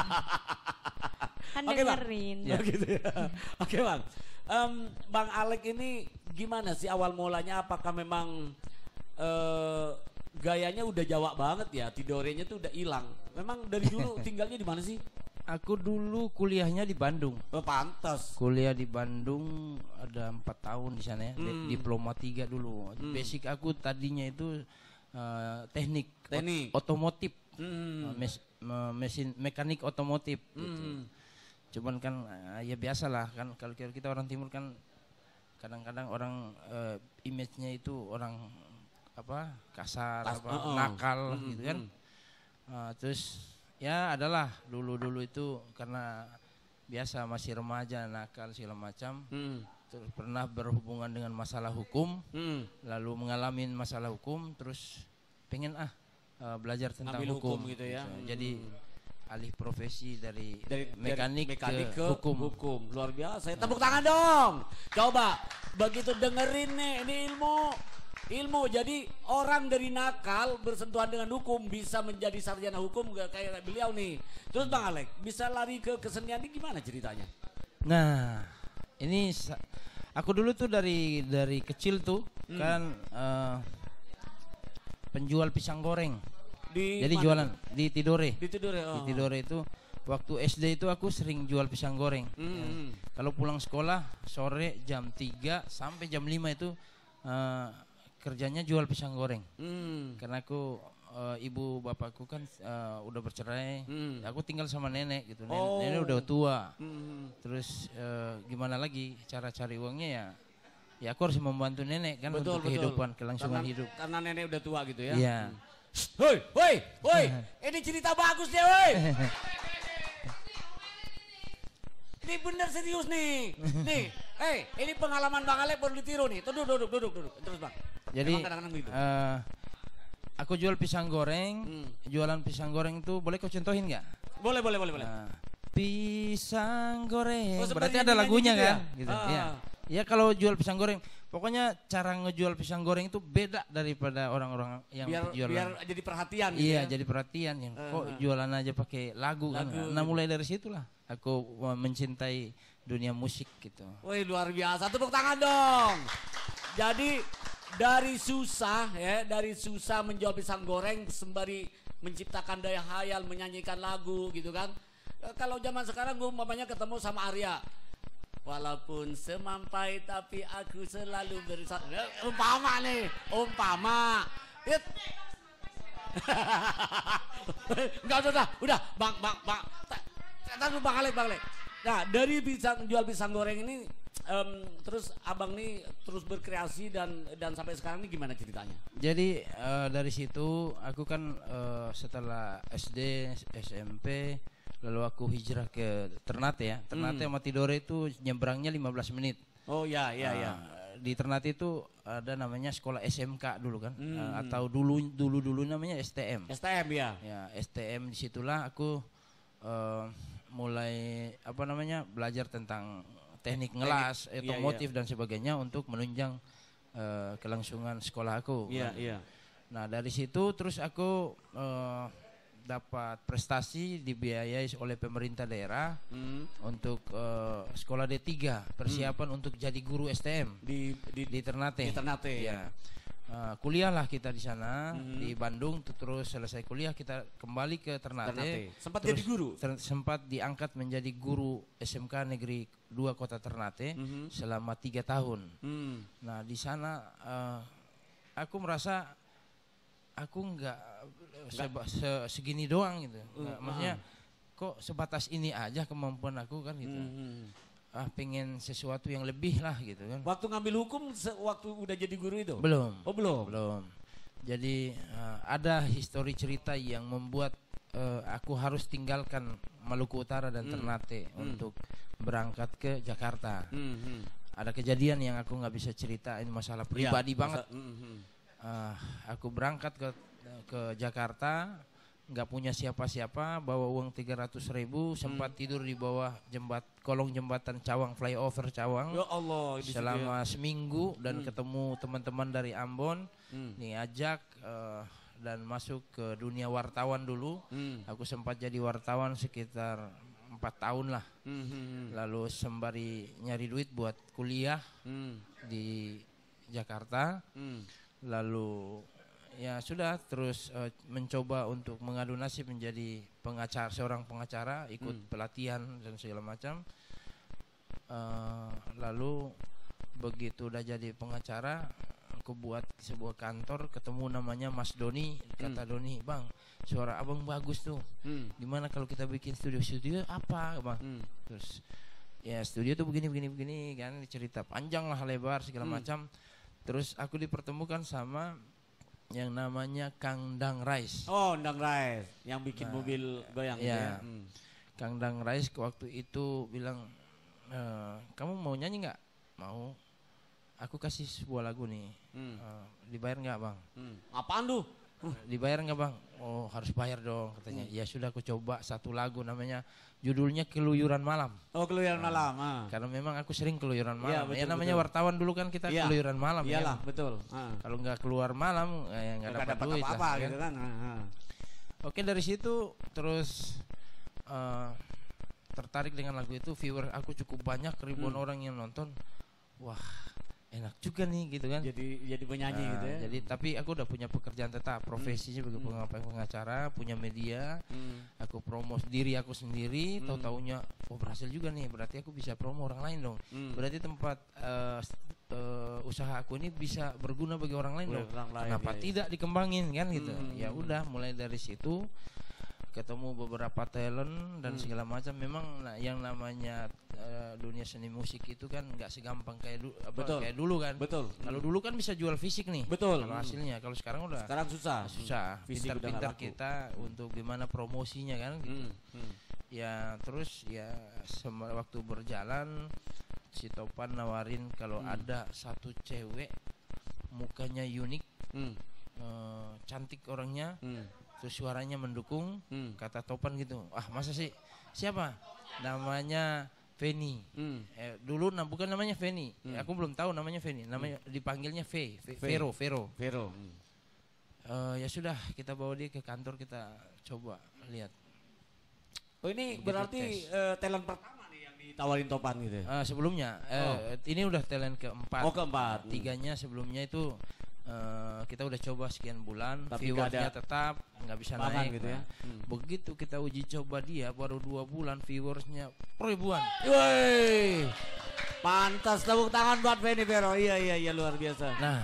Kan Oke, Bang. dengerin. Oh, gitu ya. Oke Bang. Bang Alek ini gimana sih awal mulanya? Apakah memang gayanya udah Jawa banget ya? Tidorenya tuh udah hilang. Memang dari dulu tinggalnya di mana sih? Aku dulu kuliahnya di Bandung. Oh, pantas. Kuliah di Bandung ada 4 tahun di sana ya. Diploma 3 dulu. Basic aku tadinya itu teknik otomotif. Mesin mekanik otomotif gitu. Cuman kan ya biasalah kan kalau kita orang timur kan kadang-kadang orang image-nya itu orang apa kasar, nakal gitu kan. Terus ya adalah dulu itu karena biasa masih remaja nakal segala macam. Terus pernah berhubungan dengan masalah hukum, lalu mengalami masalah hukum, terus pengen belajar tentang Ngambil hukum gitu ya. Jadi alih profesi dari mekanik ke hukum. Luar biasa. Tepuk tangan dong. Coba begitu dengerin nih, ini ilmu. Jadi orang dari nakal bersentuhan dengan hukum bisa menjadi sarjana hukum kayak beliau nih. Terus Bang Alek bisa lari ke kesenian ini gimana ceritanya? Nah, ini aku dulu tuh dari kecil tuh kan penjual pisang goreng. Jadi mana jualan tuh? di Tidore. Di Tidore. Di Tidore itu waktu SD itu aku sering jual pisang goreng. Kalau pulang sekolah sore jam 3 sampai jam 5 itu kerjanya jual pisang goreng. Karena aku ibu bapakku kan udah bercerai. Aku tinggal sama nenek gitu. Nenek udah tua. Terus gimana lagi cara cari uangnya ya aku harus membantu nenek kan untuk kehidupan, kelangsungan hidup. Karena nenek udah tua gitu ya. Iya. Woi, ini cerita bagus deh, woi. Ini bener serius nih. Nih, ini pengalaman Bang Alek perlu ditiru nih. Duduk. Terus Bang. Jadi Kadang-kadang gitu. aku jual pisang goreng, jualan pisang goreng itu boleh kau contohin nggak? Boleh. Pisang goreng, Oh, berarti seperti ada lagunya gitu ya? kan? Gitu. Ya kalau jual pisang goreng, pokoknya cara ngejual pisang goreng itu beda daripada orang-orang yang jualan. Biar jadi perhatian. Gitu Iya, ya? jadi perhatian yang kok jualan aja pakai lagu kan? Nah mulai dari situlah aku mencintai dunia musik gitu. Wih luar biasa, tepuk tangan dong. Jadi dari susah menjual pisang goreng sembari menciptakan daya hayal, menyanyikan lagu gitu kan. Kalau zaman sekarang gue umpamanya ketemu sama Arya, walaupun semampai tapi aku selalu berusaha. Umpama. Enggak udah, Bang. Tunggu Bang Alek. Nah, dari jual pisang goreng ini terus Abang nih terus berkreasi dan sampai sekarang ini gimana ceritanya? Jadi dari situ aku kan setelah SD, SMP, lalu aku hijrah ke Ternate ya. Ternate sama Tidore itu nyebrangnya 15 menit. Oh iya. Di Ternate itu ada namanya sekolah SMK dulu kan, atau dulu namanya STM. STM ya. Ya STM, disitulah aku mulai belajar tentang teknik ngelas, otomotif dan sebagainya untuk menunjang kelangsungan sekolah aku. Iya. Nah dari situ terus aku dapat prestasi dibiayai oleh pemerintah daerah untuk sekolah D3, persiapan untuk jadi guru STM di Ternate. Di Ternate. Ya. Kuliahlah kita di sana di Bandung, terus selesai kuliah kita kembali ke Ternate. Sempat jadi guru? Sempat diangkat menjadi guru SMK Negeri 2 Kota Ternate selama 3 tahun. Nah di sana aku merasa aku nggak segini doang gitu. Maksudnya kok sebatas ini aja kemampuan aku kan gitu. Pengen sesuatu yang lebih lah gitu kan. Waktu ngambil hukum waktu udah jadi guru itu? Belum. Oh belum. Jadi ada histori cerita yang membuat aku harus tinggalkan Maluku Utara dan Ternate untuk berangkat ke Jakarta. Ada kejadian yang aku nggak bisa ceritain, masalah pribadi banget. Aku berangkat ke Jakarta, nggak punya siapa-siapa, bawa uang 300.000, sempat tidur di bawah kolong jembatan Cawang, flyover Cawang. Ya Allah, selama seminggu dan ketemu teman-teman dari Ambon, diajak dan masuk ke dunia wartawan dulu. Aku sempat jadi wartawan sekitar 4 tahun lah. Lalu sembari nyari duit buat kuliah di Jakarta. Lalu ya sudah terus mencoba untuk mengadu nasib menjadi seorang pengacara, ikut pelatihan dan segala macam. Lalu begitu udah jadi pengacara, aku buat sebuah kantor, ketemu namanya Mas Doni. Kata Doni, "Bang, suara abang bagus tuh. Gimana kalau kita bikin studio apa, Bang?" Terus ya studio tuh begini kan, cerita panjang lah lebar segala macam. Terus aku dipertemukan sama yang namanya Kang Dang Rais. Oh, Dang Rais yang bikin mobil goyang ya. Kang Dang Rais waktu itu bilang, "Kamu mau nyanyi nggak?" "Mau." "Aku kasih sebuah lagu nih. Dibayar nggak, Bang?" "Apaan tuh?" "Dibayar nggak, Bang?" "Oh, harus bayar dong," katanya. Ya sudah, aku coba satu lagu namanya, judulnya Keluyuran Malam. Oh, Keluyuran Malam. Karena memang aku sering keluyuran malam. Ya, betul, namanya wartawan dulu kan kita keluyuran malam. Iyalah, ya. Betul. Kalau nggak keluar malam, nggak dapat duit apa-apa lah, gitu kan. Oke, dari situ terus tertarik dengan lagu itu. Viewer aku cukup banyak, ribuan orang yang nonton. Wah, enak juga nih gitu kan. Jadi penyanyi gitu ya. Jadi tapi aku udah punya pekerjaan tetap, profesinya sebagai pengacara, punya media. Aku promo diri aku sendiri, tahu-taunya berhasil juga nih. Berarti aku bisa promo orang lain dong. Berarti tempat usaha aku ini bisa berguna bagi orang lain dong. Kenapa tidak dikembangin kan gitu. Ya udah, mulai dari situ ketemu beberapa talent dan segala macam. Memang yang namanya dunia seni musik itu kan nggak segampang kayak dulu kan. Betul. Kalau dulu kan bisa jual fisik nih. Betul. Kalau hasilnya, kalau sekarang susah. Pintar-pintar kita untuk gimana promosinya kan gitu. Ya terus ya waktu berjalan si Topan nawarin kalau ada satu cewek mukanya unik, cantik orangnya, terus suaranya mendukung, kata Topan gitu. Masa sih? Siapa? Namanya Feni. Dulu bukan namanya Feni. Aku belum tahu namanya Feni. Namanya dipanggilnya Vero. Ya sudah, kita bawa dia ke kantor, kita coba lihat. Oh, ini berarti talent pertama nih yang ditawarin Topan gitu. Sebelumnya ini udah talent keempat. Oh, keempat. 3-nya sebelumnya itu kita udah coba sekian bulan, tapi viewersnya tetap nggak bisa naik gitu ya. Begitu kita uji coba dia baru 2 bulan, viewersnya ribuan. Woi, pantas, tepuk tangan buat Feni Vero. Iya luar biasa. Nah,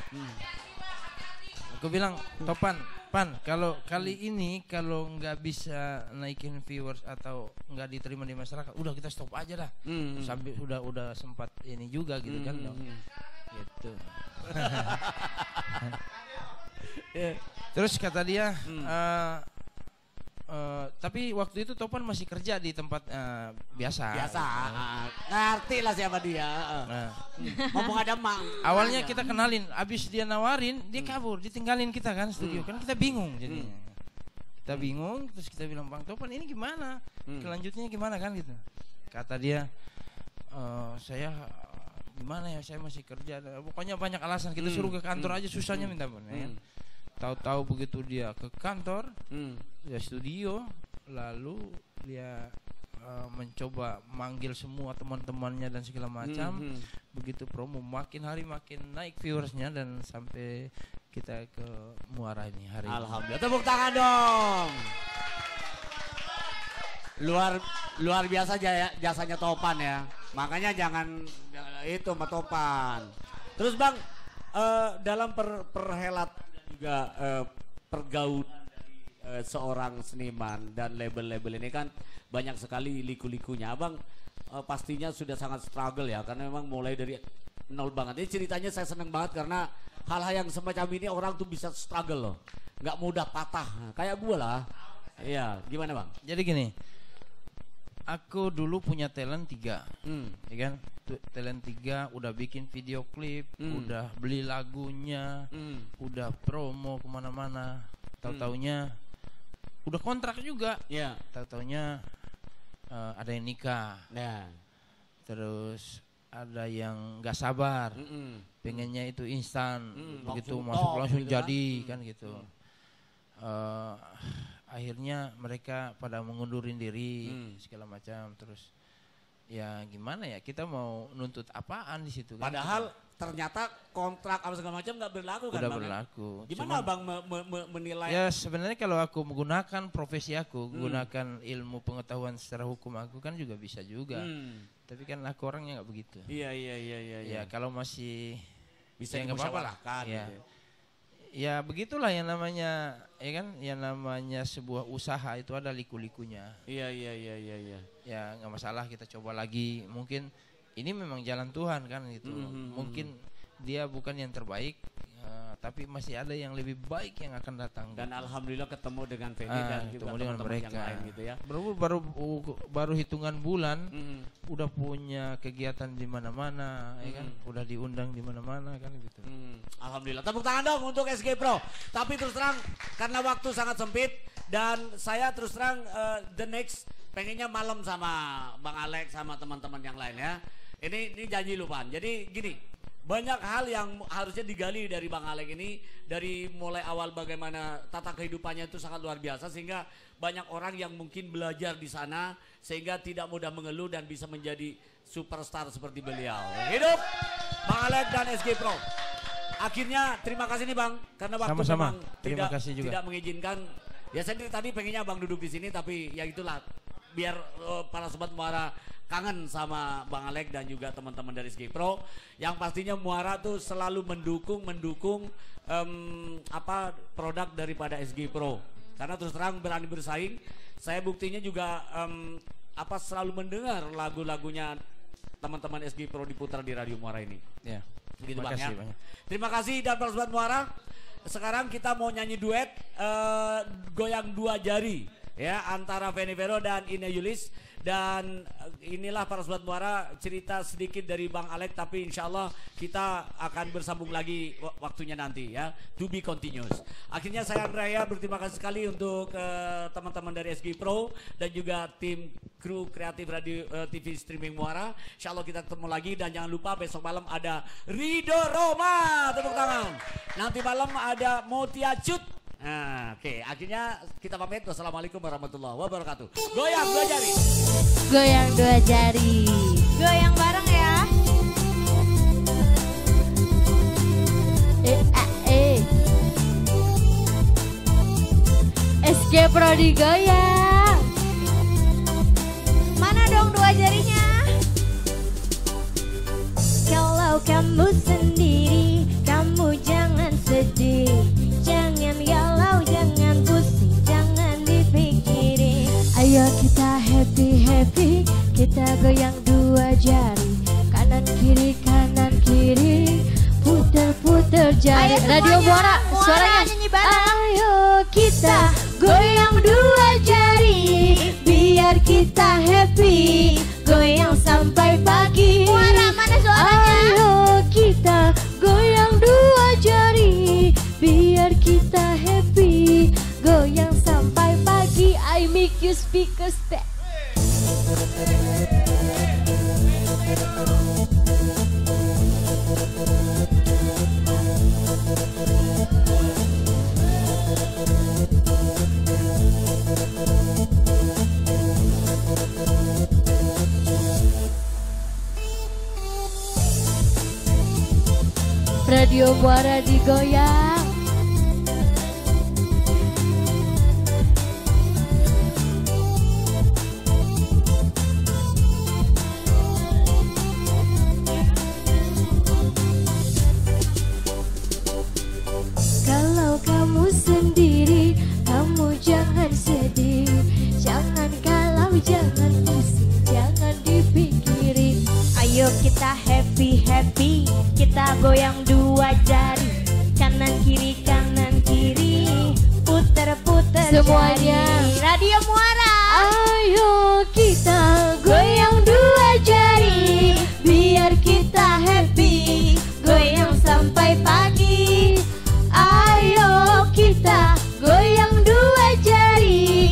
aku bilang, Topan, kalau kali ini kalau nggak bisa naikin viewers atau nggak diterima di masyarakat, udah kita stop aja dah. Sambil udah sempat ini juga gitu kan, gitu. Terus kata dia, tapi waktu itu Topan masih kerja di tempat biasa. Ngerti lah siapa dia. Ngomong ada mak. Awalnya kita kenalin, abis dia nawarin, dia kabur, ditinggalin kita kan studio. Kan kita bingung jadinya. Kita bingung, terus kita bilang, "Bang Topan, ini gimana? Kelanjutnya gimana kan gitu?" Kata dia, "Saya gimana ya, saya masih kerja." Pokoknya banyak alasan. Kita suruh ke kantor aja susahnya minta ampun. Tahu-tahu begitu dia ke kantor, dia studio, lalu dia mencoba manggil semua teman-temannya dan segala macam. Begitu promo, makin hari makin naik viewersnya dan sampai kita ke muara ini hari ini. Alhamdulillah, tepuk tangan dong. Luar biasa jasanya Topan ya. Makanya jangan itu sama Topan. Terus Bang, dalam perhelatan juga pergaulan seorang seniman dan label-label ini kan banyak sekali liku-likunya. Abang pastinya sudah sangat struggle ya, karena memang mulai dari nol banget. Ini ceritanya saya seneng banget karena hal-hal yang semacam ini orang tuh bisa struggle loh, nggak mudah patah. Kayak gue lah. Iya, gimana Bang? Jadi gini, aku dulu punya talent 3, ya kan? Talent 3, udah bikin video klip, udah beli lagunya, udah promo kemana-mana. Tahu-taunya udah kontrak juga. Iya. Tahu-taunya ada yang nikah. Ya. Terus ada yang nggak sabar, pengennya itu instan, begitu langsung masuk top, langsung gitu jadi kan gitu. Akhirnya mereka pada mengundurin diri segala macam. Terus ya gimana ya, kita mau nuntut apaan di situ kan? Padahal ternyata kontrak apa segala macam nggak berlaku kan? Udah Bang, berlaku. Gimana Bang menilai? Ya sebenarnya kalau aku menggunakan profesi aku, menggunakan ilmu pengetahuan secara hukum aku kan juga bisa juga. Tapi kan aku orangnya nggak begitu. Iya. Ya kalau masih bisa ya nggak apa-apa lah. dimusyawarahkan. Ya. Gitu. Ya begitulah yang namanya, ya kan, yang namanya sebuah usaha itu ada liku-likunya. Iya. Ya nggak masalah, kita coba lagi. Mungkin ini memang jalan Tuhan kan gitu. Mungkin dia bukan yang terbaik, tapi masih ada yang lebih baik yang akan datang. Dan alhamdulillah ketemu dengan Feni dan juga ketemu dengan teman-teman mereka. yang lain gitu ya. Baru hitungan bulan udah punya kegiatan di mana-mana, ya kan? Udah diundang di mana-mana kan gitu. Alhamdulillah. Tepuk tangan dong untuk SG Pro. Tapi terus terang karena waktu sangat sempit dan saya terus terang the next pengennya malam sama Bang Alex sama teman-teman yang lain ya. Ini janji lupakan. Jadi gini, banyak hal yang harusnya digali dari Bang Alex ini, dari mulai awal bagaimana tata kehidupannya itu sangat luar biasa sehingga banyak orang yang mungkin belajar di sana sehingga tidak mudah mengeluh dan bisa menjadi superstar seperti beliau. Hidup Bang Alex dan SG Pro. Akhirnya terima kasih nih Bang karena waktu Sama-sama. memang Terima kasih juga. tidak mengizinkan. Ya saya tadi pengennya Bang duduk di sini tapi ya itulah biar para sobat Muara kangen sama Bang Alex dan juga teman-teman dari SG Pro yang pastinya Muara tuh selalu mendukung produk daripada SG Pro karena terus terang berani bersaing. Saya buktinya juga selalu mendengar lagu-lagunya teman-teman SG Pro diputar di Radio Muara ini. Ya. Begitu Terima Bang kasih ya. banyak. Terima kasih dan para sobat Muara. Sekarang kita mau nyanyi duet goyang dua jari ya antara Feni Vero dan Ine Yulis. Dan inilah para sobat Muara cerita sedikit dari Bang Alex, tapi insya Allah kita akan bersambung lagi waktunya nanti ya. To be continuous. Akhirnya saya Andrea berterima kasih sekali untuk teman-teman dari SG Pro dan juga tim kru kreatif radio TV streaming Muara. Insya Allah kita ketemu lagi dan jangan lupa besok malam ada Rido Roma, tepuk tangan. Nanti malam ada Motia Cut. Nah, oke. Akhirnya kita pamit. Wassalamualaikum warahmatullahi wabarakatuh. Goyang dua jari. Goyang dua jari. Goyang bareng ya. SG Pro digoyang. Mana dong dua jarinya? Kalau kamu sendiri, kamu jangan sedih. Jangan galau, jangan pusing, jangan dipikirin. Ayo kita happy, kita goyang dua jari. Kanan kiri, puter jari. Radio Muara, suaranya nyanyi bareng. Ayo kita goyang dua jari, biar kita happy. Goyang sampai pagi. Muara, mana suaranya? Ayo kita goyang dua jari, biar kita happy. Goyang sampai pagi. I make you speak a step. Radio Muara digoyang. Kalau kamu sendiri, kamu jangan sedih. Jangan galau, jangan pusing, jangan dipikirin. Ayo kita happy, kita goyang dua jari. Kanan kiri, puter semuanya. jari. Radio Muara. Ayo kita goyang dua jari, biar kita happy. Goyang sampai pagi. Ayo kita goyang dua jari,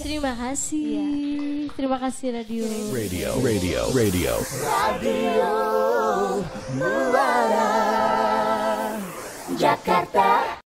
Terima kasih. Terima kasih radio. Radio Radio Muara Jakarta.